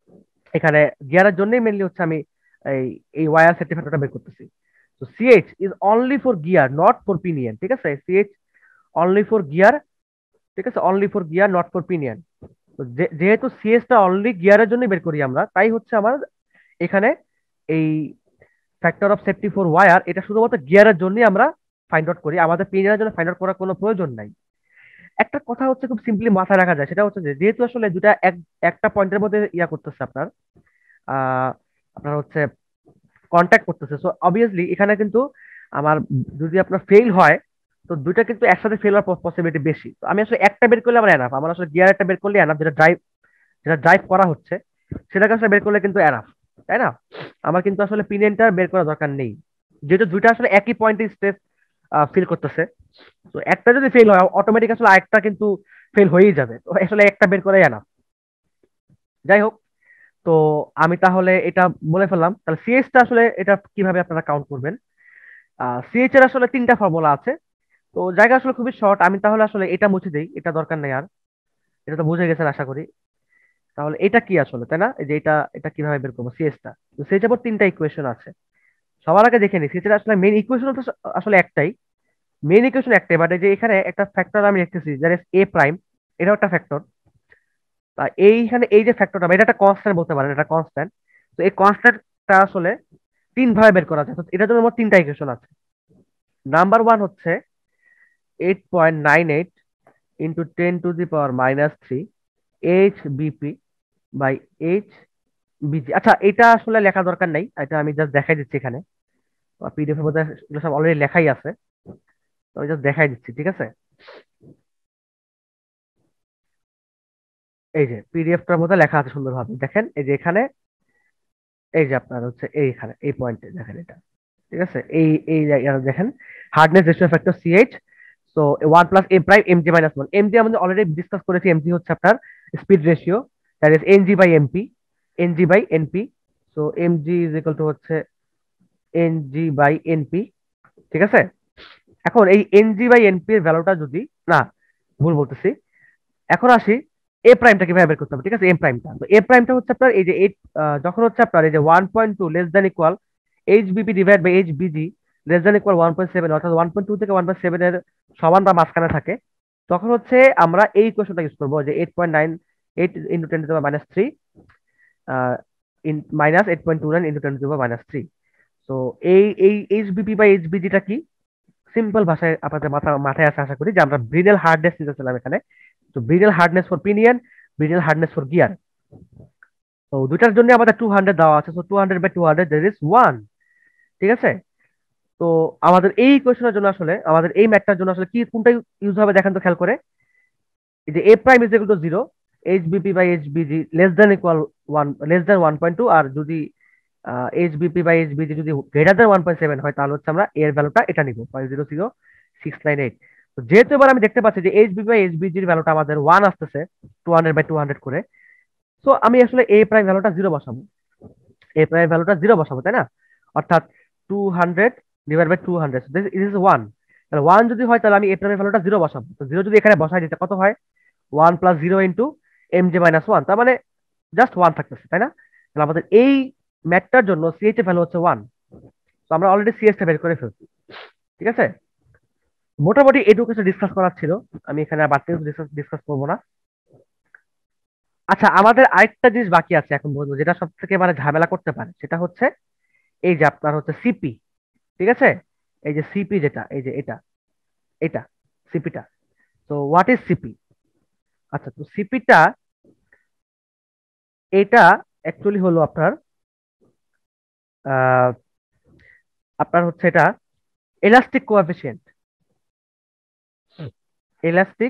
এখানে গিয়ারের জন্যই মেনলি হচ্ছে আমি এই এই ওয়াই আর সেফটি ফ্যাক্টরটা বের করতেছি। তো CH is only for gear, not for pinion, ঠিক আছে? সিএইচ অনলি ফর গিয়ার, ঠিক আছে, only for gear not for pinion. তো যে- যেহেতু সিএসটা অনলি গিয়ারের জন্য বের করি আমরা, তাই হচ্ছে আমার এখানে এই factor of safety for wear এটা শুধুমাত্র গিয়ারের জন্যই আমরা ফাইন্ড আউট করি, আমাদের পিনিয়নের জন্য ফাইন্ড আউট করার কোনো প্রয়োজন নাই। একটা কথা হচ্ছে খুব সিম্পলি মাথায় রাখা যায়, সেটা হচ্ছে যে যেহেতু আসলে দুটা এক একটা পয়েন্টের মধ্যে ইয়া করতেছে আপনার আহ আপনার হচ্ছে কন্ট্যাক্ট করতেছে, সো অবভিয়াসলি এখানে কিন্তু আমার যদি আপনার ফেল হয়, তো দুইটা কিন্তু একসাথে ফেল হওয়ার পসিবিলিটি বেশি। তো আমি আসলে একটা বের করলে আমার এনাফ, আমার আসলে গিয়ার একটা বের করলে এনাফ, যেটা ড্রাইভ যেটা ড্রাইভ করা হচ্ছে সেটাকে আসলে বের করলে কিন্তু এনাফ, তাই না? আমার কিন্তু আসলে পিনিয়নটা বের করার দরকার নেই, যেহেতু দুইটা আসলে একই পয়েন্টে স্ট্রেস ফিল করতেছে। তো একটা যদি ফেল হয় অটোমেটিক আসলে আরেকটা কিন্তু ফেল হয়েই যাবে, তো আসলে একটা বের করাই এনাফ। যাই হোক, তো আমি তাহলে এটা বলে ফেললাম। তাহলে সিএইচ টা আসলে এটা কিভাবে আপনারা কাউন্ট করবেন? সিএইচ এর আসলে তিনটা ফর্মুলা আছে। তো জায়গা আসলে খুবই শর্ট, আমি তাহলে আসলে এটা মুছে দেই, এটা দরকার নেই আর, এটা তো বুঝে গেছেন আশা করি। তাহলে এটা কি আসলে, তাই না? এই যে এটা এটা কিভাবে বের করবো সিএস টা। তো সিএস এর তিনটা ইকুয়েশন আছে, সবার আগে দেখে নিই সিএস এর আসলে মেইন ইকুয়েশন তো আসলে একটাই, মেইন ইকুয়েশন একটাই, বাট এই যে এখানে একটা ফ্যাক্টর আমি লিখতেছি দ্যাট ইজ এ প্রাইম, এটাও একটা ফ্যাক্টর। তা এইখানে এই যে ফ্যাক্টরটা, এটা একটা কনস্ট্যান্ট বলতে পারেন, এটা কনস্ট্যান্ট। তো এই কনস্ট্যান্টটা আসলে তিন ভাবে বের করা যায়, তো এটার জন্য আমার তিনটা ইকুয়েশন আছে। নাম্বার ওয়ান হচ্ছে eight point nine eight into ten to the power minus three H BP by H BG. আচ্ছা, এটা আসলে লেখা দরকার নাই, এটা আমি জাস্ট দেখাই দিচ্ছি এখানে, পিডিএফ এর মধ্যে এগুলো সব অলরেডি লেখাই আছে, তো আমি জাস্ট দেখাই দিচ্ছি, ঠিক আছে? এই যে পিডিএফটার মধ্যে লেখা আছে সুন্দরভাবে, দেখেন এই যে এখানে, এই যে আপনার হচ্ছে এইখানে এই পয়েন্টে দেখেন এটা, ঠিক আছে? এই এই জায়গায় দেখেন hardness ratio factor CH. So one plus A prime MG minus one, MG আমাদের অলরেডি ডিসকাস করেছি, এমজি হচ্ছে আপনার speed ratio, that is NG by MP, NG by NP. So MG is equal to হচ্ছে NG by NP, ঠিক আছে? এখন এই NG by NP এর ভ্যালুটা যদি, না ভুল বলতেছি, এখন আসি এ প্রাইমটা কিভাবে বের করতে হবে, ঠিক আছে? এম প্রাইমটা, তো এ প্রাইমটা হচ্ছে আপনার এই যে এইট, যখন হচ্ছে আপনার এই যে one point two less than equal H BP divide by H BG less than equal one point seven, অর্থাৎ ওয়ান পয়েন্ট টু থেকে ওয়ান পয়েন্ট সেভেন এর সমান বা মাঝখানে থাকে, তখন হচ্ছে আমরা এই ইকুয়েশনটা ইউজ করবো যে eight point nine eight into ten to the minus three in minus eight point two nine into ten to the minus three. তো এই এই এইচ বিপি বা এইচ বিজিটা কি? সিম্পল ভাষায় আপনাদের মাথা মাথায় আসে আশা করি, যে আমরা ব্রিনেল হার্ডনেস নিতেছিলাম এখানে। তো Brinell hardness for pinion, Brinell hardness for gear. তো দুইটার জন্য আমাদের টু হান্ড্রেড দেওয়া আছে, তো two hundred by two hundred that is one, ঠিক আছে? তো আমাদের এই কোয়েশনের জন্য আসলে, আমাদের এই ম্যাথটার জন্য আসলে কি কোনটা ইউজ হবে দেখেন তো খেয়াল করে। এই যে A prime is equal to zero, H BP by H BG less than equal one, less than one point two, আর যদি H BP by H BG যদি greater than one point seven হয়, তাহলে হচ্ছে আমরা এর ভ্যালুটা এটা নিবো point zero zero six nine eight. তো যেহেতু এবার আমি দেখতে পাচ্ছি যে এইচ বিপি বাই এইচ বিজির ভ্যালুটা আমাদের ওয়ান আসতেছে, two hundred by two hundred করে, তো আমি আসলে এ প্রাইম ভ্যালুটা জিরো বসাবো, এ প্রাইম ভ্যালুটা জিরো বসাবো, তাই না? অর্থাৎ two hundred divide by two hundred is one. তাহলে ওয়ান যদি হয় তাহলে আমি এ প্রাইম ভ্যালুটা জিরো বসাবো, তো জিরো যদি এখানে বসাই দিতে কত হয়? One plus zero into M J minus one, তার মানে জাস্ট ওয়ান থাকতেছে, তাই না? তাহলে আমাদের এই ম্যাথটার জন্য সিএইচ এর ভ্যালু হচ্ছে ওয়ান। তো আমরা অলরেডি সিএইচ টা বের করে ফেলছি, ঠিক আছে? মোটামুটি এটুকু কিছু ডিসকাস করার ছিল, আমি এখানে আর বাড়তি ডিসকাস ডিসকাস করবো না। আচ্ছা, আমাদের আরেকটা জিনিস বাকি আছে এখন বলবো, যেটা সব থেকে মানে ঝামেলা করতে পারে, সেটা হচ্ছে এই যে আপনার হচ্ছে সিপি, ঠিক আছে? এই যে সিপি যেটা, এই যে এটা, এটা সিপিটা। তো হোয়াট ইজ সিপি? আচ্ছা, তো সিপিটা এটা অ্যাকচুয়ালি হলো আপনার আহ, আপনার হচ্ছে এটা এলাস্টিক কোএফিসিয়েন্ট, এলাস্টিক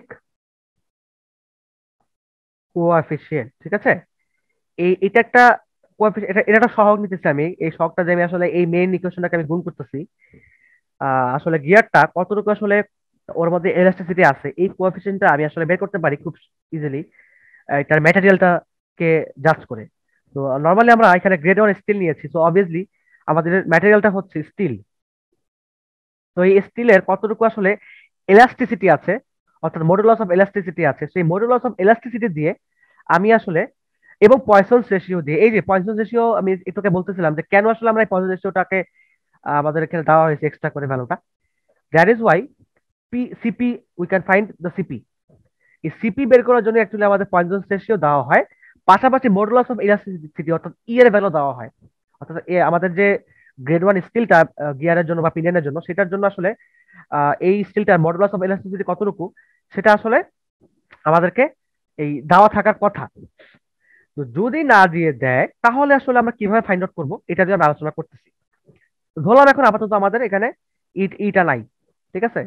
কোএফিসিয়েন্ট, ঠিক আছে? এই এটা একটা coefficient- এটা এটা একটা সহগ নিতেছি আমি, এই সহগটা যে আমি আসলে এই মেইন ইকুয়েশনটাকে আমি গুণ করতেছি, আহ, আসলে গিয়ারটা কতটুকু আসলে ওর মধ্যে এলাস্টিসিটি আছে, এই কোএফিসিয়েন্টটা আমি আসলে বের করতে পারি খুব ইজিলি এটার ম্যাটেরিয়ালটাকে জাজ করে। তো নর্মালি আমরা এখানে গ্রেড ওয়ান স্টিল নিয়েছি, তো অবভিয়াসলি আমাদের ম্যাটেরিয়ালটা হচ্ছে স্টিল। তো এই স্টিলের কতটুকু আসলে এলাস্টিসিটি আছে, অর্থাৎ মডুলাস অফ এলাস্টিসিটি আছে, সেই মডুলাস অফ এলাস্টিসিটি দিয়ে আমি আসলে এবং পয়সন রেশিও দিয়ে। এই যে পয়সন রেশিও আমি একটুকে বলতেছিলাম যে কেন আসলে আমরা এই পয়সন রেশিওটাকে আমাদের এখানে দেওয়া হয়েছে এক্সট্রা করে ভ্যালুটা। That is Y P CP we can find the CP. এই সিপি বের করার জন্য অ্যাকচুয়ালি আমাদের পয়সন রেশিও দেওয়া হয়, পাশাপাশি মডুলাস অফ ইলাস্টিসিটি অর্থাৎ ই এর ভ্যালু দেওয়া হয়। অর্থাৎ এ আমাদের যে গ্রেড ওয়ান স্কিলটা গিয়ারের জন্য বা পিনিয়নের জন্য, সেটার জন্য আসলে আহ, এই স্কিলটার মডুলাস অফ ইলাস্টিসিটি কতটুকু সেটা আসলে আমাদেরকে এই দেওয়া থাকার কথা। তো যদি না দিয়ে দেয় তাহলে আসলে আমরা কিভাবে ফাইন্ড আউট করবো এটা দিয়ে আমরা আলোচনা করতেছি। তো ধরলাম এখন আপাতত আমাদের এখানে ইট ইটা নাই, ঠিক আছে।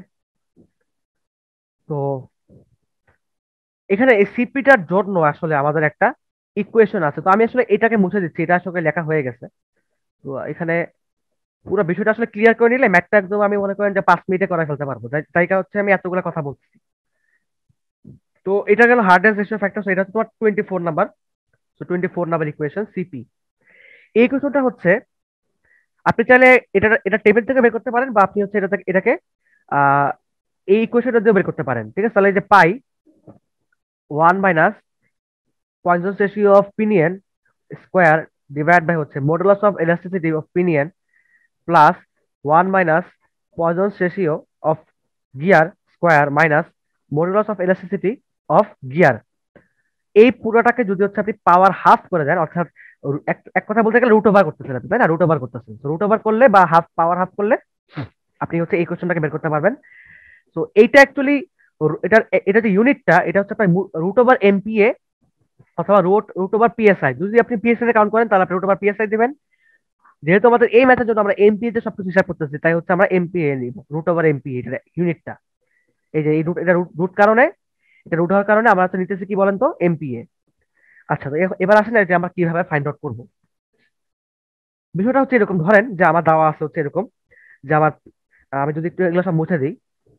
তো এখানে এই সিপিটার জন্য আসলে আমাদের একটা ইকুয়েশন আছে। তো আমি আসলে এটাকে মুছে দিচ্ছি, এটা আসলে লেখা হয়ে গেছে। তো এখানে পুরো বিষয়টা আসলে ক্লিয়ার করে নিলে ম্যাথটা একদম আমি মনে করেন যে পাঁচ মিনিটে করে ফেলতে পারবো, তাই তাই হচ্ছে আমি এতগুলো কথা বলছি। তো এটা গেল হার্ডনেস রেশিও ফ্যাক্টর, এটা হচ্ছে তোমার টোয়েন্টি ফোর নাম্বার। তো twenty four number equation CP. এই ইকুয়েশনটা হচ্ছে আপনি চাইলে এটা এটা টেবিল থেকে বের করতে পারেন, বা আপনি হচ্ছে এটা থেকে এটাকে আহ এই ইকুয়েশনটা দিয়ে বের করতে পারেন, ঠিক আছে। তাহলে এই যে pi one minus Poisson ratio of pinion square divide by হচ্ছে modulus of elasticity of pinion plus one minus Poisson ratio of gear square minus modulus of elasticity of gear. এই পুরোটাকে যদি হচ্ছে আপনি পাওয়ার হাফ করে দেন, অর্থাৎ এক এক কথা বলতে গেলে রুট ওভার করতেছেন আপনি, তাই না? রুট ওভার করতেছেন, রুট ওভার করলে বা হাফ পাওয়ার হাফ করলে আপনি হচ্ছে এই কোশ্চেনটাকে বের করতে পারবেন। তো এইটা অ্যাকচুয়ালি এটার এটা যে ইউনিটটা এটা হচ্ছে আপনার রুট ওভার এমপিএ অথবা রুট রুট ওভার পিএসআই। যদি আপনি পিএসআই কাউন্ট করেন তাহলে আপনি রুট ওভার পিএসআই দিবেন। যেহেতু আমাদের এই ম্যাথের জন্য আমরা এমপিএ তে সবকিছু হিসাব করতেছি, তাই হচ্ছে আমরা এমপিএ নিব, রুট ওভার এমপিএ এটা ইউনিটটা। এই যে এই রুট এটা রুট কারণে এটা রুট হওয়ার কারণে আমরা হচ্ছে নিতেছি কি বলেন তো, এমপিএ। আচ্ছা, তো এ- এবার আসেন যে আমরা কিভাবে ফাইন্ড আউট করবো। বিষয়টা হচ্ছে এরকম, ধরেন যে আমার দেওয়া আছে হচ্ছে এরকম যে আমার আমি যদি একটু এগুলো সব মুছে দিই।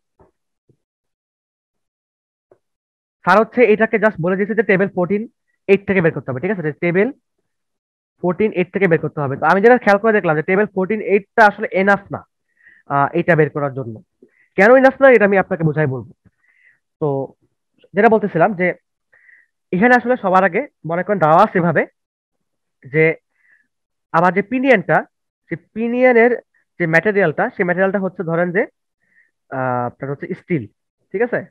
স্যার হচ্ছে এটাকে জাস্ট বলে দিয়েছে যে টেবিল ফোরটিন এইট থেকে বের করতে হবে, ঠিক আছে। টেবিল ফোরটিন এইট থেকে বের করতে হবে। তো আমি যেটা খেয়াল করে দেখলাম যে টেবিল ফোরটিন এইটটা আসলে এনাফ না আহ, এটা বের করার জন্য। কেন এনাফ না এটা আমি আপনাকে বুঝাই বলবো। তো যেটা বলতেছিলাম যে এখানে আসলে সবার আগে মনে করেন দেওয়া আছে এভাবে যে আমার যে পিনিয়নটা, সে পিনিয়নের যে ম্যাটেরিয়ালটা, সেই ম্যাটেরিয়ালটা হচ্ছে ধরেন যে আহ, আপনার হচ্ছে স্টিল, ঠিক আছে।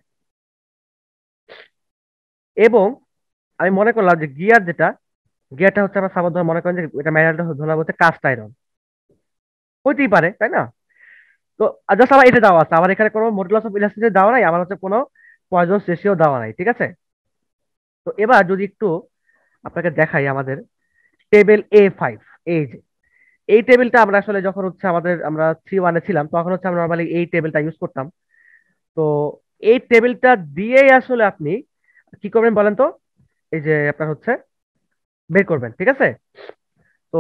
এবং আমি মনে করলাম যে গিয়ার যেটা, গিয়ারটা হচ্ছে আমার সাপোজ মনে করেন যে এটা ম্যাটেরিয়ালটা ধরলাম হচ্ছে কাস্ট আয়রন, হইতেই পারে তাই না। তো জাস্ট আমার এটা দেওয়া আছে, আমার এখানে কোনো মডুলাস অফ ইলাস্টিসিটি দেওয়া নাই, আমার হচ্ছে কোনো পয়জন রেশিও দেওয়া নাই, ঠিক আছে। তো এবার যদি একটু আপনাকে দেখাই আমাদের টেবিল এ ফাইভ, এই যে এই টেবিলটা আমরা আসলে যখন হচ্ছে আমাদের আমরা থ্রি ওয়ানে ছিলাম তখন হচ্ছে আমরা নর্মালি এই টেবিলটা ইউজ করতাম। তো এই টেবিলটা দিয়েই আসলে আপনি কি করবেন বলেন তো, এই যে আপনার হচ্ছে বের করবেন, ঠিক আছে। তো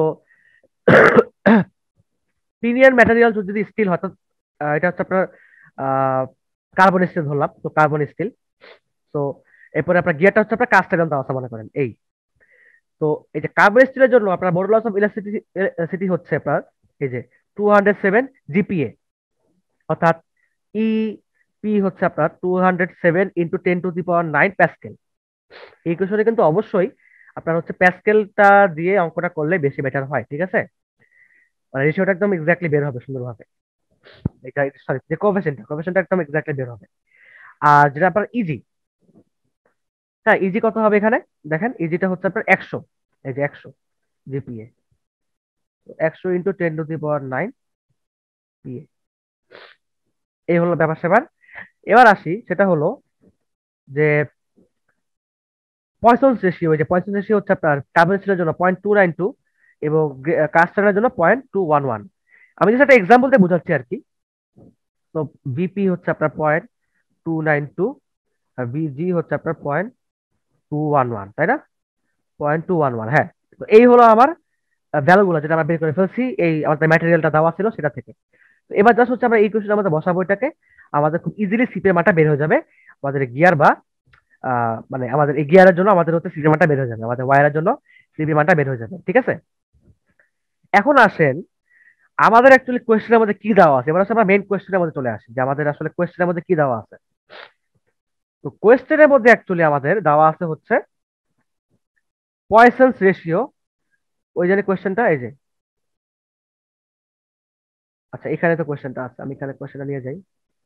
প্রিমিয়ার ম্যাটেরিয়াল যদি স্টিল হয়, অর্থাৎ, আহ, এটা হচ্ছে আপনার কার্বন স্টিল ধরলাম, তো কার্বন স্টিল। তো এরপরে আপনার গিয়ারটা হচ্ছে আপনার কাস্ট আয়রন দেওয়া আছে মনে করেন এই। তো এই যে কার্বন স্টিলের জন্য আপনার মডুলাস অফ ইলাস্টিসিটি হচ্ছে আপনার এই যে টু হান্ড্রেড সেভেন জিপিএ, অর্থাৎ ই পি হচ্ছে আপনার two hundred seven into ten to the power nine pascal. এই কোশ্চেনে কিন্তু অবশ্যই আপনার হচ্ছে প্যাসকেলটা দিয়ে অঙ্কটা করলে বেশি বেটার হয়, ঠিক আছে। মানে রেশিওটা একদম এক্স্যাক্টলি বের হবে সুন্দরভাবে। এটা সরি, যে কোফিশিয়েন্টটা কোফিশিয়েন্টটা একদম এক্স্যাক্টলি বের হবে। আর যেটা আপনার ইজি, হ্যাঁ ইজি কত হবে এখানে, দেখেন ইজিটা হচ্ছে আপনার একশো, এই যে একশো জিপিএ, একশো into ten to the power nine Pa. এই হলো ব্যাপার স্যাপার। এবার আসি, সেটা হলো যে পয়সন রেশিও। যে পয়সন রেশিও হচ্ছে আপনার কার্বন স্টিলের জন্য পয়েন্ট টু নাইন টু এবং কাস্টারের জন্য পয়েন্ট টু ওয়ান ওয়ান। আমি যেটা একটা এক্সাম্পল দিয়ে বোঝাচ্ছি আর কি। তো বিপি হচ্ছে আপনার পয়েন্ট টু নাইন টু আর বিজি হচ্ছে আপনার পয়েন্ট টু ওয়ান ওয়ান, তাই না? পয়েন্ট টু ওয়ান ওয়ান, হ্যাঁ। তো এই হলো আমার ভ্যালু গুলো যেটা আমরা বের করে ফেলছি এই আমাদের ম্যাটেরিয়ালটা দেওয়া ছিল সেটা থেকে। তো এবার জাস্ট হচ্ছে আমরা এই কোশ্চেন আমাদের বসাবো এটাকে, আমাদের খুব ইজিলি সিপের মানটা বের হয়ে যাবে। আমাদের গিয়ার বা আহ, মানে আমাদের এই গিয়ারের জন্য আমাদের হচ্ছে সিপি মানটা বের হয়ে যাবে, আমাদের ওয়ারের জন্য সিপি মানটা বের হয়ে যাবে, ঠিক আছে। এখন আসেন আমাদের অ্যাকচুয়ালি কোয়েশ্চেনের মধ্যে কি দেওয়া আছে। এবার হচ্ছে আমরা মেইন কোয়েশ্চেনের মধ্যে চলে আসি যে আমাদের আসলে কোয়েশ্চেনের মধ্যে কি দেওয়া আছে। তো কোয়েশ্চেনের মধ্যে অ্যাকচুয়ালি আমাদের দেওয়া আছে হচ্ছে পয়সনস রেশিও, ওই জন্য কোয়েশ্চেনটা এই যে, আচ্ছা এখানে তো কোয়েশ্চেনটা আছে, আমি এখানে কোয়েশ্চেনটা নিয়ে যাই।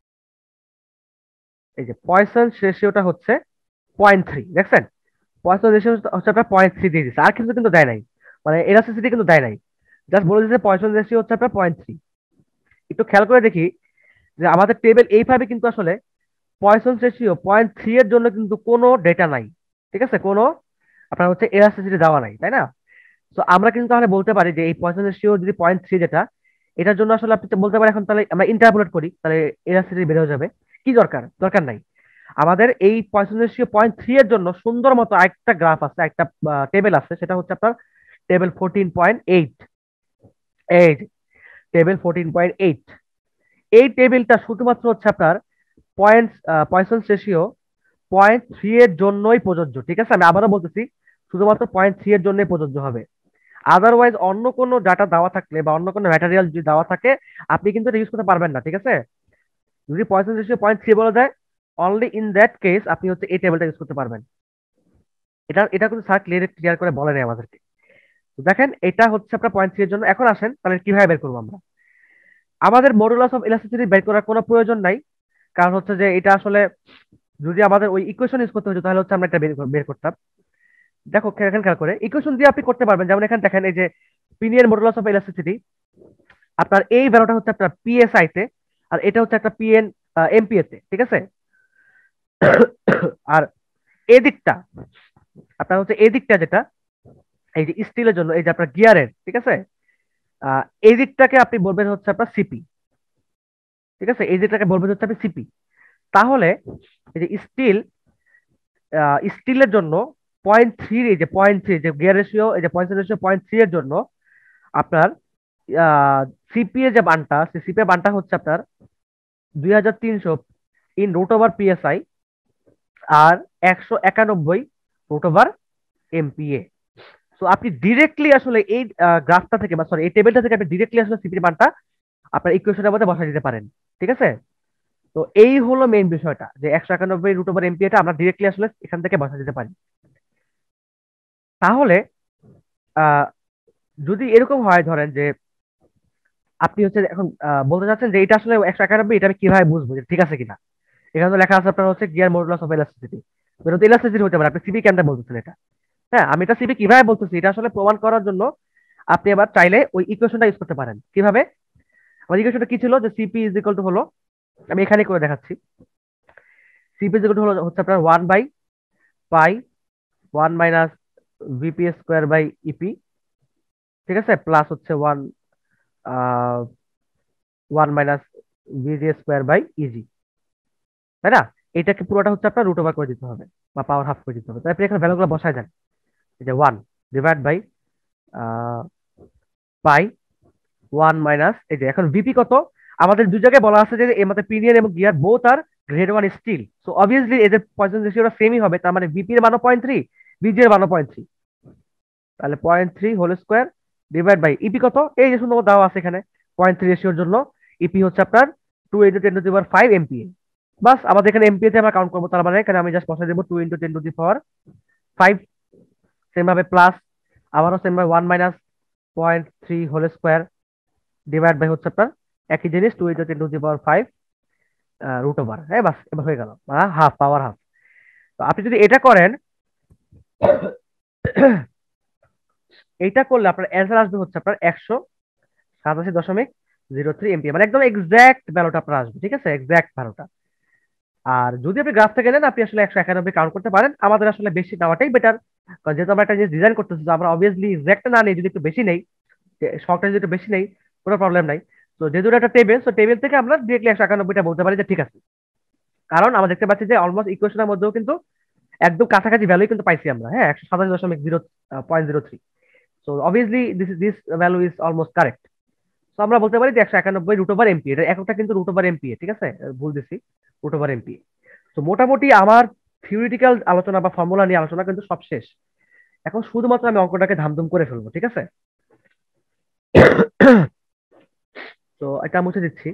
এই যে পয়সনস রেশিওটা হচ্ছে পয়েন্ট থ্রি, দেখছেন? পয়সন রেশিও হচ্ছে আপনার পয়েন্ট থ্রি দিয়ে দিচ্ছে, আর কিছু কিন্তু দেয় নাই, মানে এলাস্টিসিটি কিন্তু দেয় নাই, জাস্ট বলে দিচ্ছে পয়সন রেশিও হচ্ছে আপনার পয়েন্ট থ্রি। একটু খেয়াল করে দেখি যে আমাদের টেবিল এইভাবে কিন্তু আসলে পয়সন রেশিও পয়েন্ট থ্রি এর জন্য কিন্তু কোনো ডেটা নাই, ঠিক আছে, কোনো আপনার হচ্ছে এলাস্টিসিটি দেওয়া নাই, তাই না? তো আমরা কিন্তু তাহলে বলতে পারি যে এই পয়সন রেশিও যদি পয়েন্ট থ্রি যেটা, এটার জন্য আসলে আপনি তো বলতে পারেন এখন তাহলে আমরা ইন্টারপোলেট করি, তাহলে এলাস্টিসিটি বেড়ে যাবে। কি দরকার? দরকার নাই। আমাদের এই পয়সন রেশিও পয়েন্ট থ্রি এর জন্য সুন্দর মতো একটা গ্রাফ আছে, একটা টেবিল আছে, সেটা হচ্ছে আপনার টেবিল ফোরটিন পয়েন্ট এইট। এই টেবিল ফোরটিন পয়েন্ট এইট, এই টেবিলটা শুধুমাত্র হচ্ছে আপনার point Poisson ratio point three এর জন্যই প্রযোজ্য, ঠিক আছে? আমি আবারও বলতেছি, শুধুমাত্র পয়েন্ট থ্রি এর জন্যই প্রযোজ্য হবে। আদারওয়াইজ অন্য কোনো ডাটা দেওয়া থাকলে বা অন্য কোনো ম্যাটেরিয়াল যদি দেওয়া থাকে, আপনি কিন্তু এটা ইউজ করতে পারবেন না, ঠিক আছে? যদি পয়সন রেশিও পয়েন্ট থ্রি বলা যায়, অনলি ইন দ্যাট কেস আপনি হচ্ছে এই টেবিলটা ইউজ করতে পারবেন। এটা এটা কিন্তু স্যার ক্লিয়ার ক্লিয়ার করে বলে নেই আমাদেরকে। তো দেখেন এটা হচ্ছে আপনার পয়েন্ট থ্রি এর জন্য। এখন আসেন তাহলে কিভাবে বের করবো আমরা। আমাদের মডুলাস অফ ইলাস্টিসিটি বের করার কোনো প্রয়োজন নাই, কারণ হচ্ছে যে এটা আসলে যদি আমাদের ওই ইকুয়েশন ইউজ করতে হতো তাহলে হচ্ছে আমরা এটা বের বের করতাম। দেখো এখানে খেয়াল করে ইকুয়েশন দিয়ে আপনি করতে পারবেন, যেমন এখানে দেখেন এই যে পিনিয়ন মডুলাস অফ ইলাস্টিসিটি, আপনার এই ভ্যালুটা হচ্ছে আপনার পিএসআই তে, আর এটা হচ্ছে একটা পিএন এমপিএ তে, ঠিক আছে? আর এদিকটা আপনার হচ্ছে এদিকটা যেটা, এই যে স্টিলের জন্য এই যে আপনার গিয়ারের, ঠিক আছে, আহ এই দিকটাকে আপনি বলবেন হচ্ছে আপনার সিপি, ঠিক আছে? এই দিকটাকে বলবেন হচ্ছে আপনি সিপি। তাহলে এই যে স্টিল, স্টিলের জন্য পয়েন্ট থ্রি, এই যে পয়েন্ট থ্রি যে গিয়ার রেশিও, এই যে পয়েন্ট রেশিও পয়েন্ট থ্রি এর জন্য আপনার সিপি এর যে বানটা, সেই সিপি এর বানটা হচ্ছে আপনার দুই হাজার তিনশো ইন রুট ওভার পিএসআই, আর একশো একানব্বই রুট ওভার এমপিএ। সো আপনি ডিরেক্টলি আসলে এই গ্রাফটা থেকে বা সরি এই টেবিলটা থেকে আপনি ডিরেক্টলি আসলে সিপির মানটা আপনার ইকুয়েশনের মধ্যে বসাই দিতে পারেন, ঠিক আছে? তো এই হলো মেইন বিষয়টা, যে একশো একানব্বই রুট ওভার এমপিএটা আমরা ডিরেক্টলি আসলে এখান থেকে বসা দিতে পারি। তাহলে আহ যদি এরকম হয় ধরেন যে আপনি হচ্ছে এখন আহ, বলতে চাচ্ছেন যে এটা আসলে একশো একানব্বই, এটা আমি কিভাবে বুঝবো যে ঠিক আছে কিনা? এখানে তো লেখা আছে আপনার হচ্ছে গিয়ার মডুলাস অফ ইলাস্টিসিটি, এটা তো ইলাস্টিসিটি হতে পারে, আপনি সিবি কেন বলতেছেন এটা? হ্যাঁ, আমি এটা সিবি কিভাবে বলতেছি এটা আসলে প্রমাণ করার জন্য আপনি আবার চাইলে ওই ইকুয়েশনটা ইউজ করতে পারেন। কিভাবে? আমার ইকুয়েশনটা কি ছিল, যে সিপি ইজ ইকুয়াল টু হলো, আমি এখানে করে দেখাচ্ছি। সিপি ইজ ইকুয়াল টু হলো হচ্ছে আপনার one by pi one minus VP square by EP, ঠিক আছে, প্লাস হচ্ছে one one minus VG square by EG, তাই না? এটাকে পুরোটা হচ্ছে আপনার রুট ওভার করে দিতে হবে বা পাওয়ার হাফ করে দিতে হবে। তাই আপনি এখানে ভ্যালুগুলো বসায় দেন, এই যে one divide by pi one minus, এই যে এখন ভিপি কত, আমাদের দুই জায়গায় বলা আছে যে এর মধ্যে পিনিয়ন এবং gear both are grade one steel, so obviously এদের পয়সন রেশিওটা সেমই হবে, তার মানে ভিপি এর মানও পয়েন্ট থ্রি, ভিজি এর মানও পয়েন্ট থ্রি, তাহলে point three whole square divide by EP কত, এই যে সুন্দর দেওয়া আছে এখানে পয়েন্ট থ্রি রেশিওর জন্য ইপি হচ্ছে আপনার two into ten to the power five MPa. বাস আমাদের এখানে এমপিএ তে আমরা কাউন্ট করবো, তার মানে এখানে আমি জাস্ট বসাই দেবো two into ten to the power five, same ভাবে প্লাস আবারও সেম ভাবে one minus point three whole square divide by হচ্ছে আপনার একই জিনিস two into ten to the power five root over, হ্যাঁ বাস এবার হয়ে গেল, হাফ পাওয়ার হাফ। তো আপনি যদি এটা করেন, এইটা করলে আপনার অ্যান্সার আসবে হচ্ছে আপনার একশো সাতাশি দশমিক জিরো থ্রি এমপি, মানে একদম এক্সাক্ট ভ্যালুটা আপনার আসবে, ঠিক আছে, এক্সাক্ট ভ্যালুটা। আর যদি আপনি গ্রাফ থেকে নেন, আপনি আসলে একশো একানব্বই কাউন্ট করতে পারেন, আমাদের আসলে বেশি নেওয়াটাই বেটার, কারণ যেহেতু আমরা একটা জিনিস ডিজাইন করতেছি, তো আমরা অবভিয়াসলি এক্সাক্ট না নেই, যদি একটু বেশি নেই, শখটা যদি একটু বেশি নেই, কোনো প্রবলেম নাই। তো যেহেতু এটা একটা টেবিল, তো টেবিল থেকে আমরা ডিরেক্টলি একশো একানব্বইটা বলতে পারি যে ঠিক আছে, কারণ আমরা দেখতে পাচ্ছি যে অলমোস্ট ইকুয়েশনের মধ্যেও কিন্তু একদম কাছাকাছি ভ্যালুই কিন্তু পাইছি আমরা, হ্যাঁ, একশো সাতাশ দশমিক zero point zero three. So obviously this this value is almost correct. তো আমরা বলতে পারি যে একশো একানব্বই রুট ওভার এমপি, এটা এককটা কিন্তু রুট ওভার এমপি, ঠিক আছে, ভুল দিছি, রুট ওভার এমপি। তো মোটামুটি আমার থিওরিটিক্যাল আলোচনা বা ফর্মুলা নিয়ে আলোচনা কিন্তু সব শেষ। এখন শুধুমাত্র আমি অঙ্কটাকে ধামধুম করে ফেলবো, ঠিক আছে? তো এটা মুছে দিচ্ছি।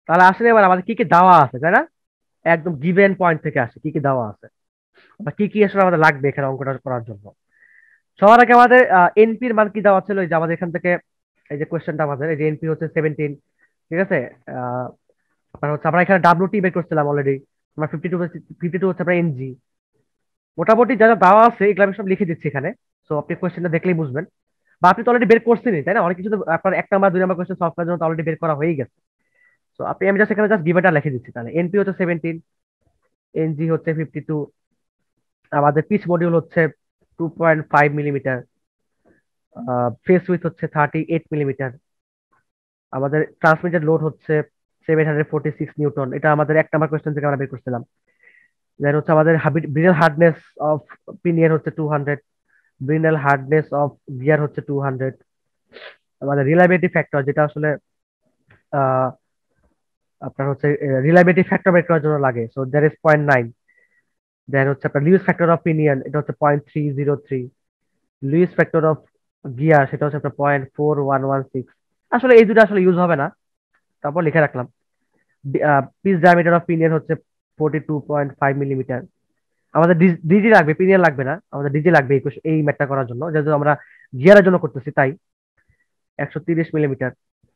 তাহলে আসলে এবার আমাদের কি কি দেওয়া আছে তাই না, একদম গিভেন পয়েন্ট থেকে আসে কি কি দেওয়া আছে বা কি কি আসলে আমাদের লাগবে এখানে অঙ্কটা করার জন্য। সবার আগে আমাদের এনপির মান কি দেওয়া ছিল, এই যে আমাদের এখান থেকে এই যে কোয়েশ্চেনটা আমাদের এই যে এনপি হচ্ছে সেভেন্টিন, ঠিক আছে। আহ আপনার হচ্ছে আমরা এখানে ডাব্লিউ টি বের করছিলাম অলরেডি, আমরা ফিফটি টু ফিফটি টু হচ্ছে আপনার এনজি। মোটামুটি যা যা দেওয়া আছে এগুলো আমি সব লিখে দিচ্ছি এখানে, তো আপনি কোয়েশ্চেনটা দেখলেই বুঝবেন। বা আপনি তো অলরেডি বের করছেনই তাই না, অনেক কিছু তো আপনার এক নাম্বার দুই নাম্বার কোয়েশ্চেন সলভ করার জন্য অলরেডি বের করা হয়েই গেছে। তো আপনি আমি জাস্ট এখানে জাস্ট গিভেনটা লিখে দিচ্ছি, তাহলে এনপি হচ্ছে সেভেন্টিন, এনজি হচ্ছে ফিফটি টু, আমাদের পিচ মডিউল হচ্ছে two point five millimeter, face width হচ্ছে থার্টি এইট মিলিমিটার, আমাদের ট্রান্সমিটেড লোড হচ্ছে seven hundred forty six newton, এটা আমাদের এক নাম্বার কোয়েশ্চেন থেকে আমরা বের করছিলাম। দেন হচ্ছে আমাদের ব্রিনেল হার্ডনেস অফ পিনিয়ন হচ্ছে two hundred, Brinell hardness of gear হচ্ছে টু হান্ড্রেড, আমাদের রিলায়েবিলিটি ফ্যাক্টর যেটা আসলে আহ, আপনার হচ্ছে রিলায়েবিলিটি ফ্যাক্টর বের করার জন্য লাগে, so that is point nine. Then হচ্ছে আপনার লুইস ফ্যাক্টর অফ পিনিয়ন, এটা হচ্ছে point three zero three. Lewis factor of gear সেটা হচ্ছে আপনার point four one one six. আসলে এই দুটো আসলে ইউজ হবে না, তারপর লিখে রাখলাম। পিচ ডায়ামিটার অফ পিনিয়ন হচ্ছে forty two point five millimeter. আমাদের ডিজি লাগবে, পিনিয়ন লাগবে না, আমাদের ডিজি লাগবে এই question- এই ম্যাথটা করার জন্য, যেহেতু আমরা গিয়ারের জন্য করতেছি তাই। একশো তিরিশ মিলিমিটার।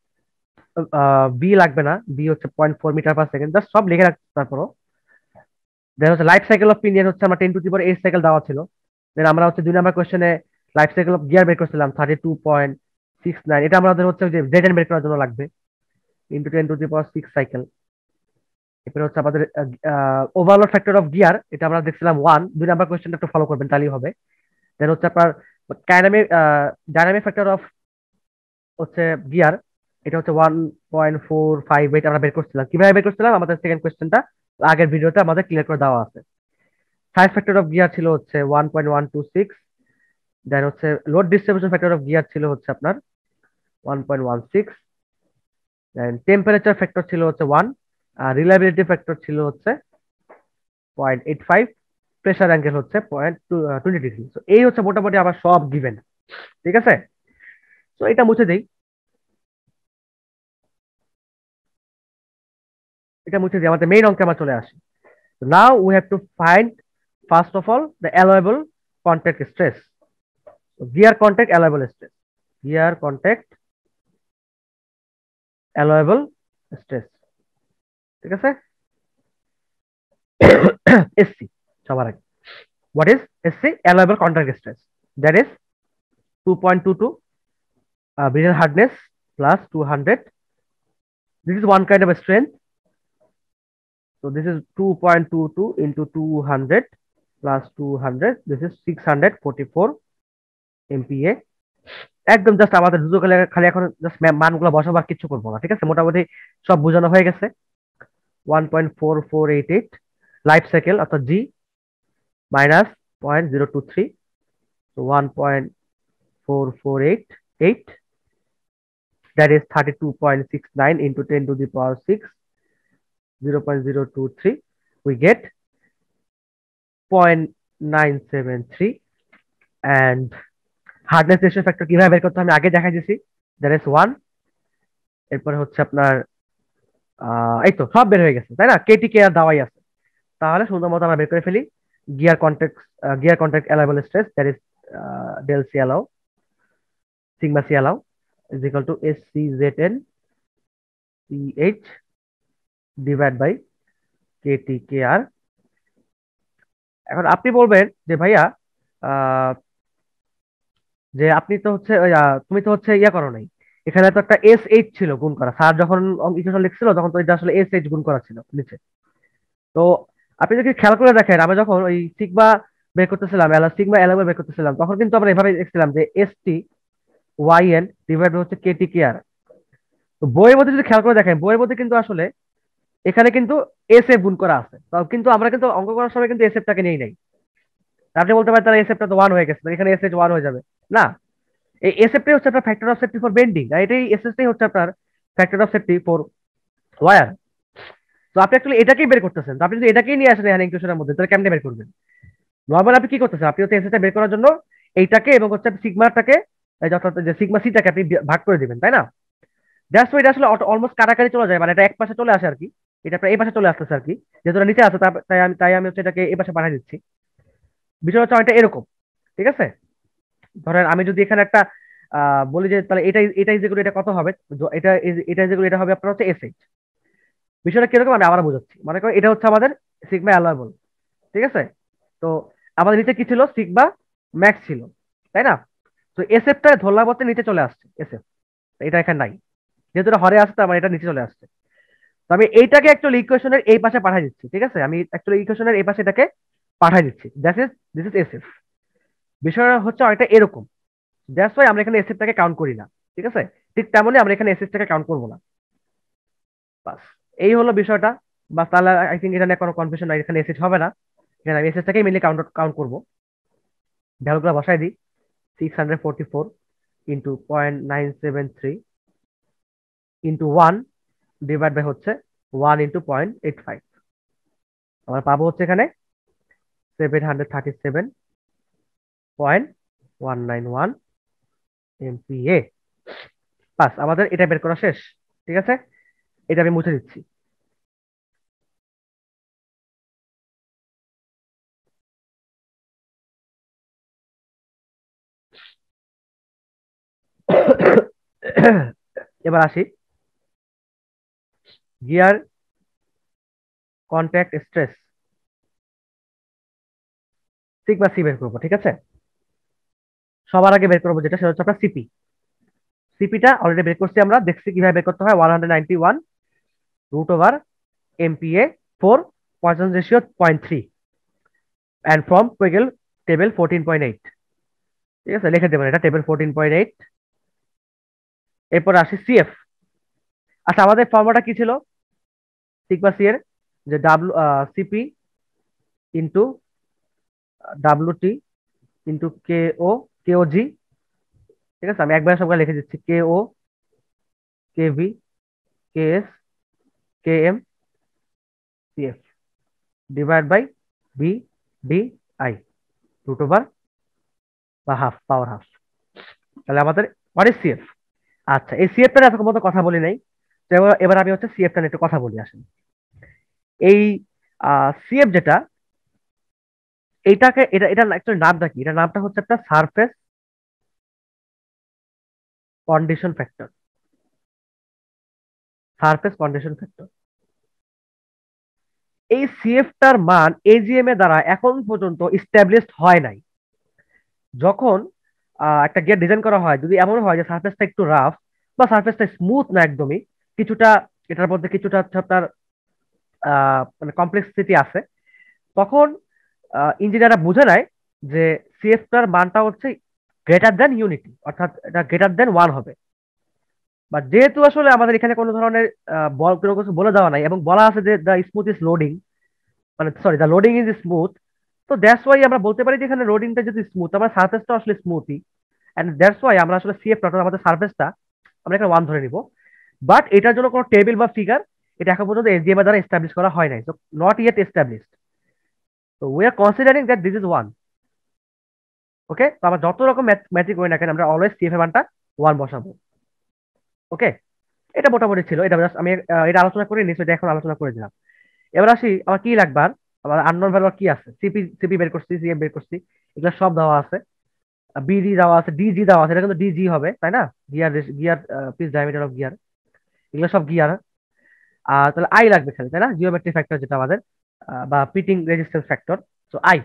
বি লাগবে না, বি হচ্ছে point four meter per second, just সব লিখে রাখতে তারপরও। দেন হচ্ছে লাইফ সাইকেল অফ পিনিয়ন হচ্ছে আমরা ten to the power eight cycle দেওয়া ছিল। দেন আমরা হচ্ছে দুই নাম্বার কোয়েশ্চেনে লাইফ সাইকেল অফ গিয়ার বের করছিলাম thirty two point six nine, এটা আমাদের হচ্ছে যে জেড এন বের করার জন্য লাগবে into ten to the power six cycle. এরপরে হচ্ছে আমাদের ওভারলোড ফ্যাক্টর অফ গিয়ার, এটা আমরা দেখছিলাম ওয়ান, দুই নাম্বার কোয়েশ্চেনটা একটু ফলো করবেন তাহলেই হবে। দেন হচ্ছে আপনার ডাইনামিক ডাইনামিক ফ্যাক্টর অফ হচ্ছে গিয়ার, এটা হচ্ছে one point four five eight, আমরা বের করছিলাম কিভাবে বের করছিলাম আমাদের সেকেন্ড কোয়েশ্চেনটা আগের ভিডিওতে আমাদের ক্লিয়ার করে দেওয়া আছে। সাইজ ফ্যাক্টর অফ গিয়ার ছিল হচ্ছে one point one two six. Then হচ্ছে load distribution factor of gear ছিল হচ্ছে আপনার one point one six. Then temperature factor ছিল হচ্ছে ওয়ান, আর রিলায়েবিলিটি ফ্যাক্টর ছিল হচ্ছে point eight five. Pressure angle হচ্ছে পয়েন্ট টোয়েন্টি ডিগ্রি। তো এই হচ্ছে মোটামুটি আবার সব গিভেন, ঠিক আছে। তো এটা মুছে দেই, এটা মুছে দিই, আমাদের মেইন অঙ্কে আমরা চলে আসি। Now we have to find first of all the allowable contact stress, gear contact allowable stress, gear contact allowable stress, ঠিক আছে। এসসি সবার আগে, what is S C? Allowable contact stress. That is two point two two uh, brittle hardness plus two hundred. This is one kind of a strength. So this is two point two two into two hundred plus two hundred. This is six hundred forty-four M P A. একদম just আমাদের দুটো খালি খালি এখন just মানগুলো বসাবো আর কিছু করবো না, ঠিক আছে। মোটামুটি সব বোঝানো হয়ে গেছে। One point four four eight eight life cycle অর্থাৎ G minus point zero two three, one point four four eight eight, that is thirty-two point six nine into ten to the power six, zero point zero two three, we get zero point nine seven three। and hardness ratio factor কিভাবে বের করতে হয় আমি আগে দেখাই দিয়েছি, that is one. এরপরে হচ্ছে আপনার আহ এই তো সব বের হয়ে গেছে তাই না, কেটি কে আর দেওয়াই আছে। তাহলে সুন্দর মতো আমরা বের করে ফেলি gear contact, gear contact allowable stress, that is del C allow sigma C allow is equal to S C Z N C H divide by K T K R. এখন আপনি বলবেন যে ভাইয়া আহ, যে আপনি তো হচ্ছে ওই, আহ, তুমি তো হচ্ছে ইয়া করো নাই, এখানে তো একটা এস এইচ ছিল গুণ করা, স্যার যখন ইকুয়েশন লিখছিল তখন তো এটা আসলে এস এইচ গুণ করা ছিল নিচে। তো আপনি যদি খেয়াল করে দেখেন আমরা যখন ওই সিগমা বের করতেছিলাম, সিগমা এলাগো বের করতেছিলাম, তখন কিন্তু আমরা এভাবে দেখছিলাম যে S T Y N divide হচ্ছে কে টি কে আর। তো বইয়ের মধ্যে যদি খেয়াল করে দেখেন, বইয়ের মধ্যে কিন্তু আসলে এখানে কিন্তু এস এফ গুণ করা আছে, তাও কিন্তু আমরা কিন্তু অঙ্ক করার সময় কিন্তু এস এফটাকে নেই নাই। আপনি বলতে পারেন তাহলে এস এফটা তো ওয়ান হয়ে গেছে, এখানে এস এইচ ওয়ান হয়ে যাবে না। এই এস এফটাই হচ্ছে আপনার factor of safety for bending, আর এটাই এস এসটাই হচ্ছে আপনার factor of safety for wear. তো আপনি অ্যাকচুয়ালি এটাকেই বের করতেছেন, তো আপনি যদি এটাকেই নিয়ে আসেন এখানে ইকুয়েশনের মধ্যে তাহলে কেমনে বের করবেন? নর্মাল আপনি কি করতেছেন, আপনি হচ্ছে এস এসটা বের করার জন্য এইটাকে এবং হচ্ছে সিগমাটাকে, অর্থাৎ যে সিগমা সিটাকে আপনি ভাগ করে দিবেন তাই না। দ্যাটস ওয়াই এটা আসলে অলমোস্ট কাটাকাটি চলে যায়, মানে এটা এক পাশে চলে আসে আর কি, এটা প্রায় এই পাশে চলে আসতেছে আর কি, যেহেতু এটা নিচে আছে তা- তাই আমি তাই আমি হচ্ছে এটাকে এই পাশে পাঠিয়ে দিচ্ছি। বিষয় হচ্ছে অনেকটা এরকম, ঠিক আছে? ধরেন আমি যদি এখানে একটা আহ বলি যে তাহলে এটাই এটাই যেগুলো এটা কত হবে, য- এটা is- এটা যেগুলো এটা হবে আপনার হচ্ছে এস এইচ। বিষয়টা কিরকম আমি আবার বোঝাচ্ছি, মনে করেন এটা হচ্ছে আমাদের সিগমা অ্যালায়েবল, ঠিক আছে? তো আমাদের নিচে কি ছিল, সিগমা ম্যাক্স ছিল, তাই না? তো এসএফটা ধরলাম হচ্ছে নিচে চলে আসছে, এসএফ এটা এখানে নাই, যেহেতু এটা হরে আসছে তার মানে এটা নিচে চলে আসছে। তো আমি এইটাকে অ্যাকচুয়ালি ইকুয়েশনের এই পাশে পাঠিয়ে দিচ্ছি, ঠিক আছে? আমি অ্যাকচুয়ালি ইকুয়েশনের এই পাশে এটাকে পাঠিয়ে দিচ্ছি, that is this is SF. বিষয়টা হচ্ছে অনেকটা এরকম, দ্যাটস ওয়াই আমরা এখানে এসএফটাকে কাউন্ট করি না, ঠিক আছে? ঠিক তেমনই আমরা এখানে এসএফটাকে কাউন্ট করবো না। বাস, এই হলো বিষয়টা। বা তাহলে আই থিঙ্ক এখানে কোনো কনফিউশন নাই, এখানে এসএস হবে না, এখানে আমি এসএসটাকেই মেনলি কাউন্ট কাউন্ট করবো। ভ্যালুগুলো বসাই দিই, six hundred forty four into point nine seven three into one divide by হচ্ছে one into point eight five, আমরা পাবো হচ্ছে এখানে seven hundred thirty seven point one nine one MPa. বাস, আমাদের এটা বের করা শেষ, ঠিক আছে? এটা আমি মুছে দিচ্ছি। এবার আসি gear contact stress sigma C বের করবো, ঠিক আছে? সবার আগে বের করবো যেটা, সেটা হচ্ছে আপনার সিপি। সিপিটা অলরেডি বের করছি, আমরা দেখছি কিভাবে বের করতে হয়। One hundred ninety one root over MPa four, Poisson ratio point three, and from pegel table fourteen point eight, ঠিক আছে? লিখে দেবেন এটা টেবিল ফোরটিন পয়েন্ট এইট। এরপর আসি সিএফ। আচ্ছা, আমাদের ফর্মুলাটা কি ছিল সিগমা সি এর? যে W CP into W T into K O K O G, ঠিক আছে? আমি একবার সবগুলো লিখে দিচ্ছি, K O K V K S K M CF divide by B D I root over বা হাফ, পাওয়ার হাফ। তাহলে আমাদের হোয়াট ইজ সিএফ? আচ্ছা, এই সিএফটা এত মতো কথা বলি নাই, তো এবার এবার আমি হচ্ছে সিএফটা নিয়ে একটু কথা বলি আসেন। এই সিএফ যেটা, এইটাকে এটা এটা অ্যাকচুয়ালি নামটা কি? এটা নামটা হচ্ছে একটা surface condition factor, surface condition factor. এই সিএফটার মান এজিএম এর দ্বারা এখন পর্যন্ত ইস্টাবলিশড হয় নাই। যখন আহ, একটা গিয়ার ডিজাইন করা হয়, যদি এমন হয় যে সারফেসটা একটু রাফ বা সারফেসটা স্মুথ না একদমই, কিছুটা এটার মধ্যে কিছুটা হচ্ছে আপনার আহ, মানে কমপ্লেক্সিটি আছে, তখন ইঞ্জিনিয়াররা বুঝে নেয় যে সিএফটার মানটা হচ্ছে গ্রেটার দেন ইউনিটি, অর্থাৎ এটা গ্রেটার দেন ওয়ান হবে। বাট যেহেতু আসলে আমাদের এখানে কোনো ধরনের আহ, বল কোনো কিছু বলে দেওয়া নাই, এবং বলা আছে যে দ্য স্মুথ ইজ লোডিং, মানে sorry the loading is smooth, তো দ্যাটস ওয়াই আমরা বলতে পারি যে এখানে লোডিংটা যদি স্মুথ, আমার সার্ফেসটা আসলে স্মুথই, এন্ড দ্যাটস ওয়াই আমরা আসলে সিএফ অর্থাৎ আমাদের সার্ফেসটা আমরা এখানে ওয়ান ধরে নিব। বাট এটার জন্য কোনো টেবিল বা ফিগার এটা এখন পর্যন্ত এসডিএম এর দ্বারা এস্টাবলিশ করা হয় নাই, সো নট ইয়েট এস্টাবলিশড। তো we are considering that this is one. Okay, তো আমরা যত রকম ম্যাথিক করি না কেন, আমরা অলওয়েজ সিএফ এর মানটা ওয়ান বসাবো। ওকে, এটা মোটামুটি ছিল, এটা just আমি আহ, এটা আলোচনা করে নিশ্চয়ই, এটা এখন আলোচনা করে দিলাম। এবার আসি আমার কি লাগবে আর, আমার আননোন ভ্যালু কি আছে, সিপি সিপি বের করছি, সিএফ বের করছি, এগুলো সব দেওয়া আছে, বিডি দেওয়া আছে, ডিজি দেওয়া আছে, এটা কিন্তু ডিজি হবে তাই না? Gear gear pitch diameter of gear, এগুলো সব গিয়ার। আর তাহলে আই লাগবে খালি, তাই না? জিওমেট্রি ফ্যাক্টর যেটা আমাদের আহ, বা pitting resistance factor, so I.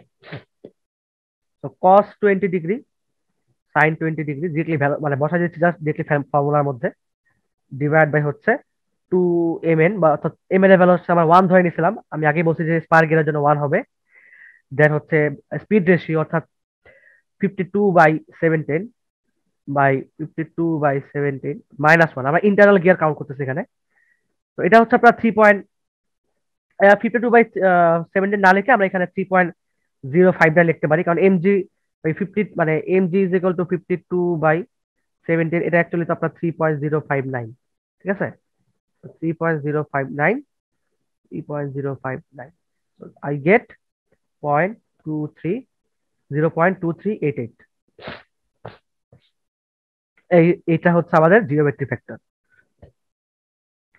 তো cos twenty degree sine twenty degree directly মানে বসা যাচ্ছে জাস্ট ডিরেক্টলি ফর্মুলার মধ্যে, ডিভাইড বাই হচ্ছে টু এম এন, বা অর্থাৎ এম এন এর ভ্যালু হচ্ছে আমার ওয়ান ধরে নিয়েছিলাম, আমি আগে বলছি যে স্পার গিয়ারের জন্য ওয়ান হবে। দেন হচ্ছে স্পিড রেশিও অর্থাৎ fifty two by seventeen by fifty two by seventeen minus one, আমরা ইন্টারনাল গিয়ার কাউন্ট করতেছি এখানে। তো এটা হচ্ছে আপনার three point fifty two by seventeen না লিখে আমরা এখানে three point zero five nine লিখতে পারি, কারণ এমজি ওই ফিফটি মানে MG is equal to fifty two by seventeen, এটা অ্যাকচুয়ালি তো আপনার three point zero five nine, ঠিক আছে? Three point zero five nine, three point zero five nine, I get point two three zero point two three eight eight. এই এটা হচ্ছে আমাদের geometry factor.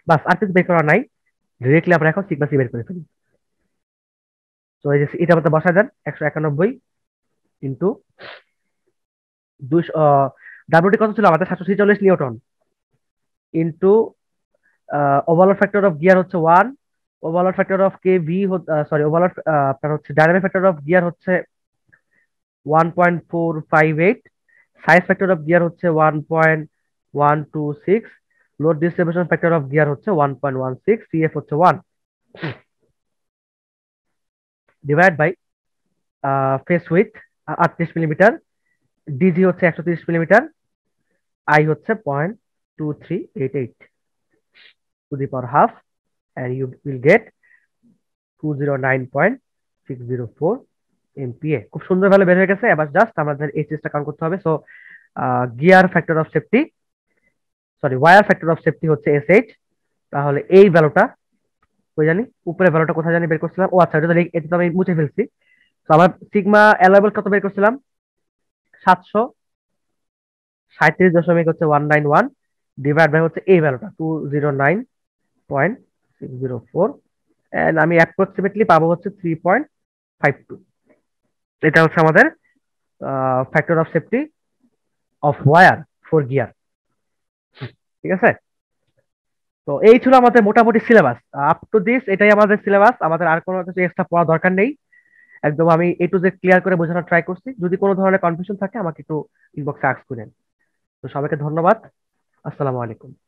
বাস, আর কিছু বের করা নাই, ডিরেক্টলি আমরা এখন সিগমা সি বের করে ফেলি। তো এই যে এটা মধ্যে বসায় দেন, একশো একানব্বই ইন্টু দুইশো, ডাব্লিউটি কত ছিল আমাদের, সাতশো ছিচল্লিশ newton, into overload factor of gear হচ্ছে one, overload factor of K V, sorry overload আপনার হচ্ছে ডাইনামিক ফ্যাক্টর অফ গিয়ার হচ্ছে one point four five eight, size factor of gear হচ্ছে one point one two six, load distribution factor of gear হচ্ছে one point one six, CF হচ্ছে one, divide by face with আটত্রিশ millimetre, DG হচ্ছে একশো তিরিশ millimetre, I হচ্ছে point two three eight eight to the power half, and you will get two zero nine point six zero four MPa. খুব সুন্দর ভাবে বের হয়ে গেছে। এবার জাস্ট আমাদের এই চেষ্টা কাউন্ট করতে হবে। So gear factor of safety, sorry wear factor of safety হচ্ছে এসএইচ। তাহলে এই ভ্যালুটা কই জানি, উপরে ভ্যালুটা কোথায় জানি বের করছিলাম, ও আচ্ছা, এটা তো এটা তো আমি মুছে ফেলছি। তো আমার সিগমা অ্যালাইবল কত বের করছিলাম, সাতশো সাঁত্রিশ দশমিক হচ্ছে one nine one, divide by হচ্ছে এই ভ্যালুটা two zero nine point six zero four, and আমি অ্যাপ্রক্সিমেটলি পাবো হচ্ছে থ্রি পয়েন্ট ফাইভ টু। এটা হচ্ছে আমাদের factor of safety of wear for gear. ঠিক আছে, তো এই ছিল আমাদের মোটামুটি সিলেবাস আপ টু দিস, এটাই আমাদের সিলেবাস, আমাদের আর কোনো কিছু এক্সট্রা পড়া দরকার নেই। একদম আমি এ টু জেড ক্লিয়ার করে বোঝানোর ট্রাই করছি। যদি কোনো ধরনের কনফিউশন থাকে আমাকে একটু ইনবক্সে আস্ক করেন। তো সবাইকে ধন্যবাদ, আসসালামু আলাইকুম।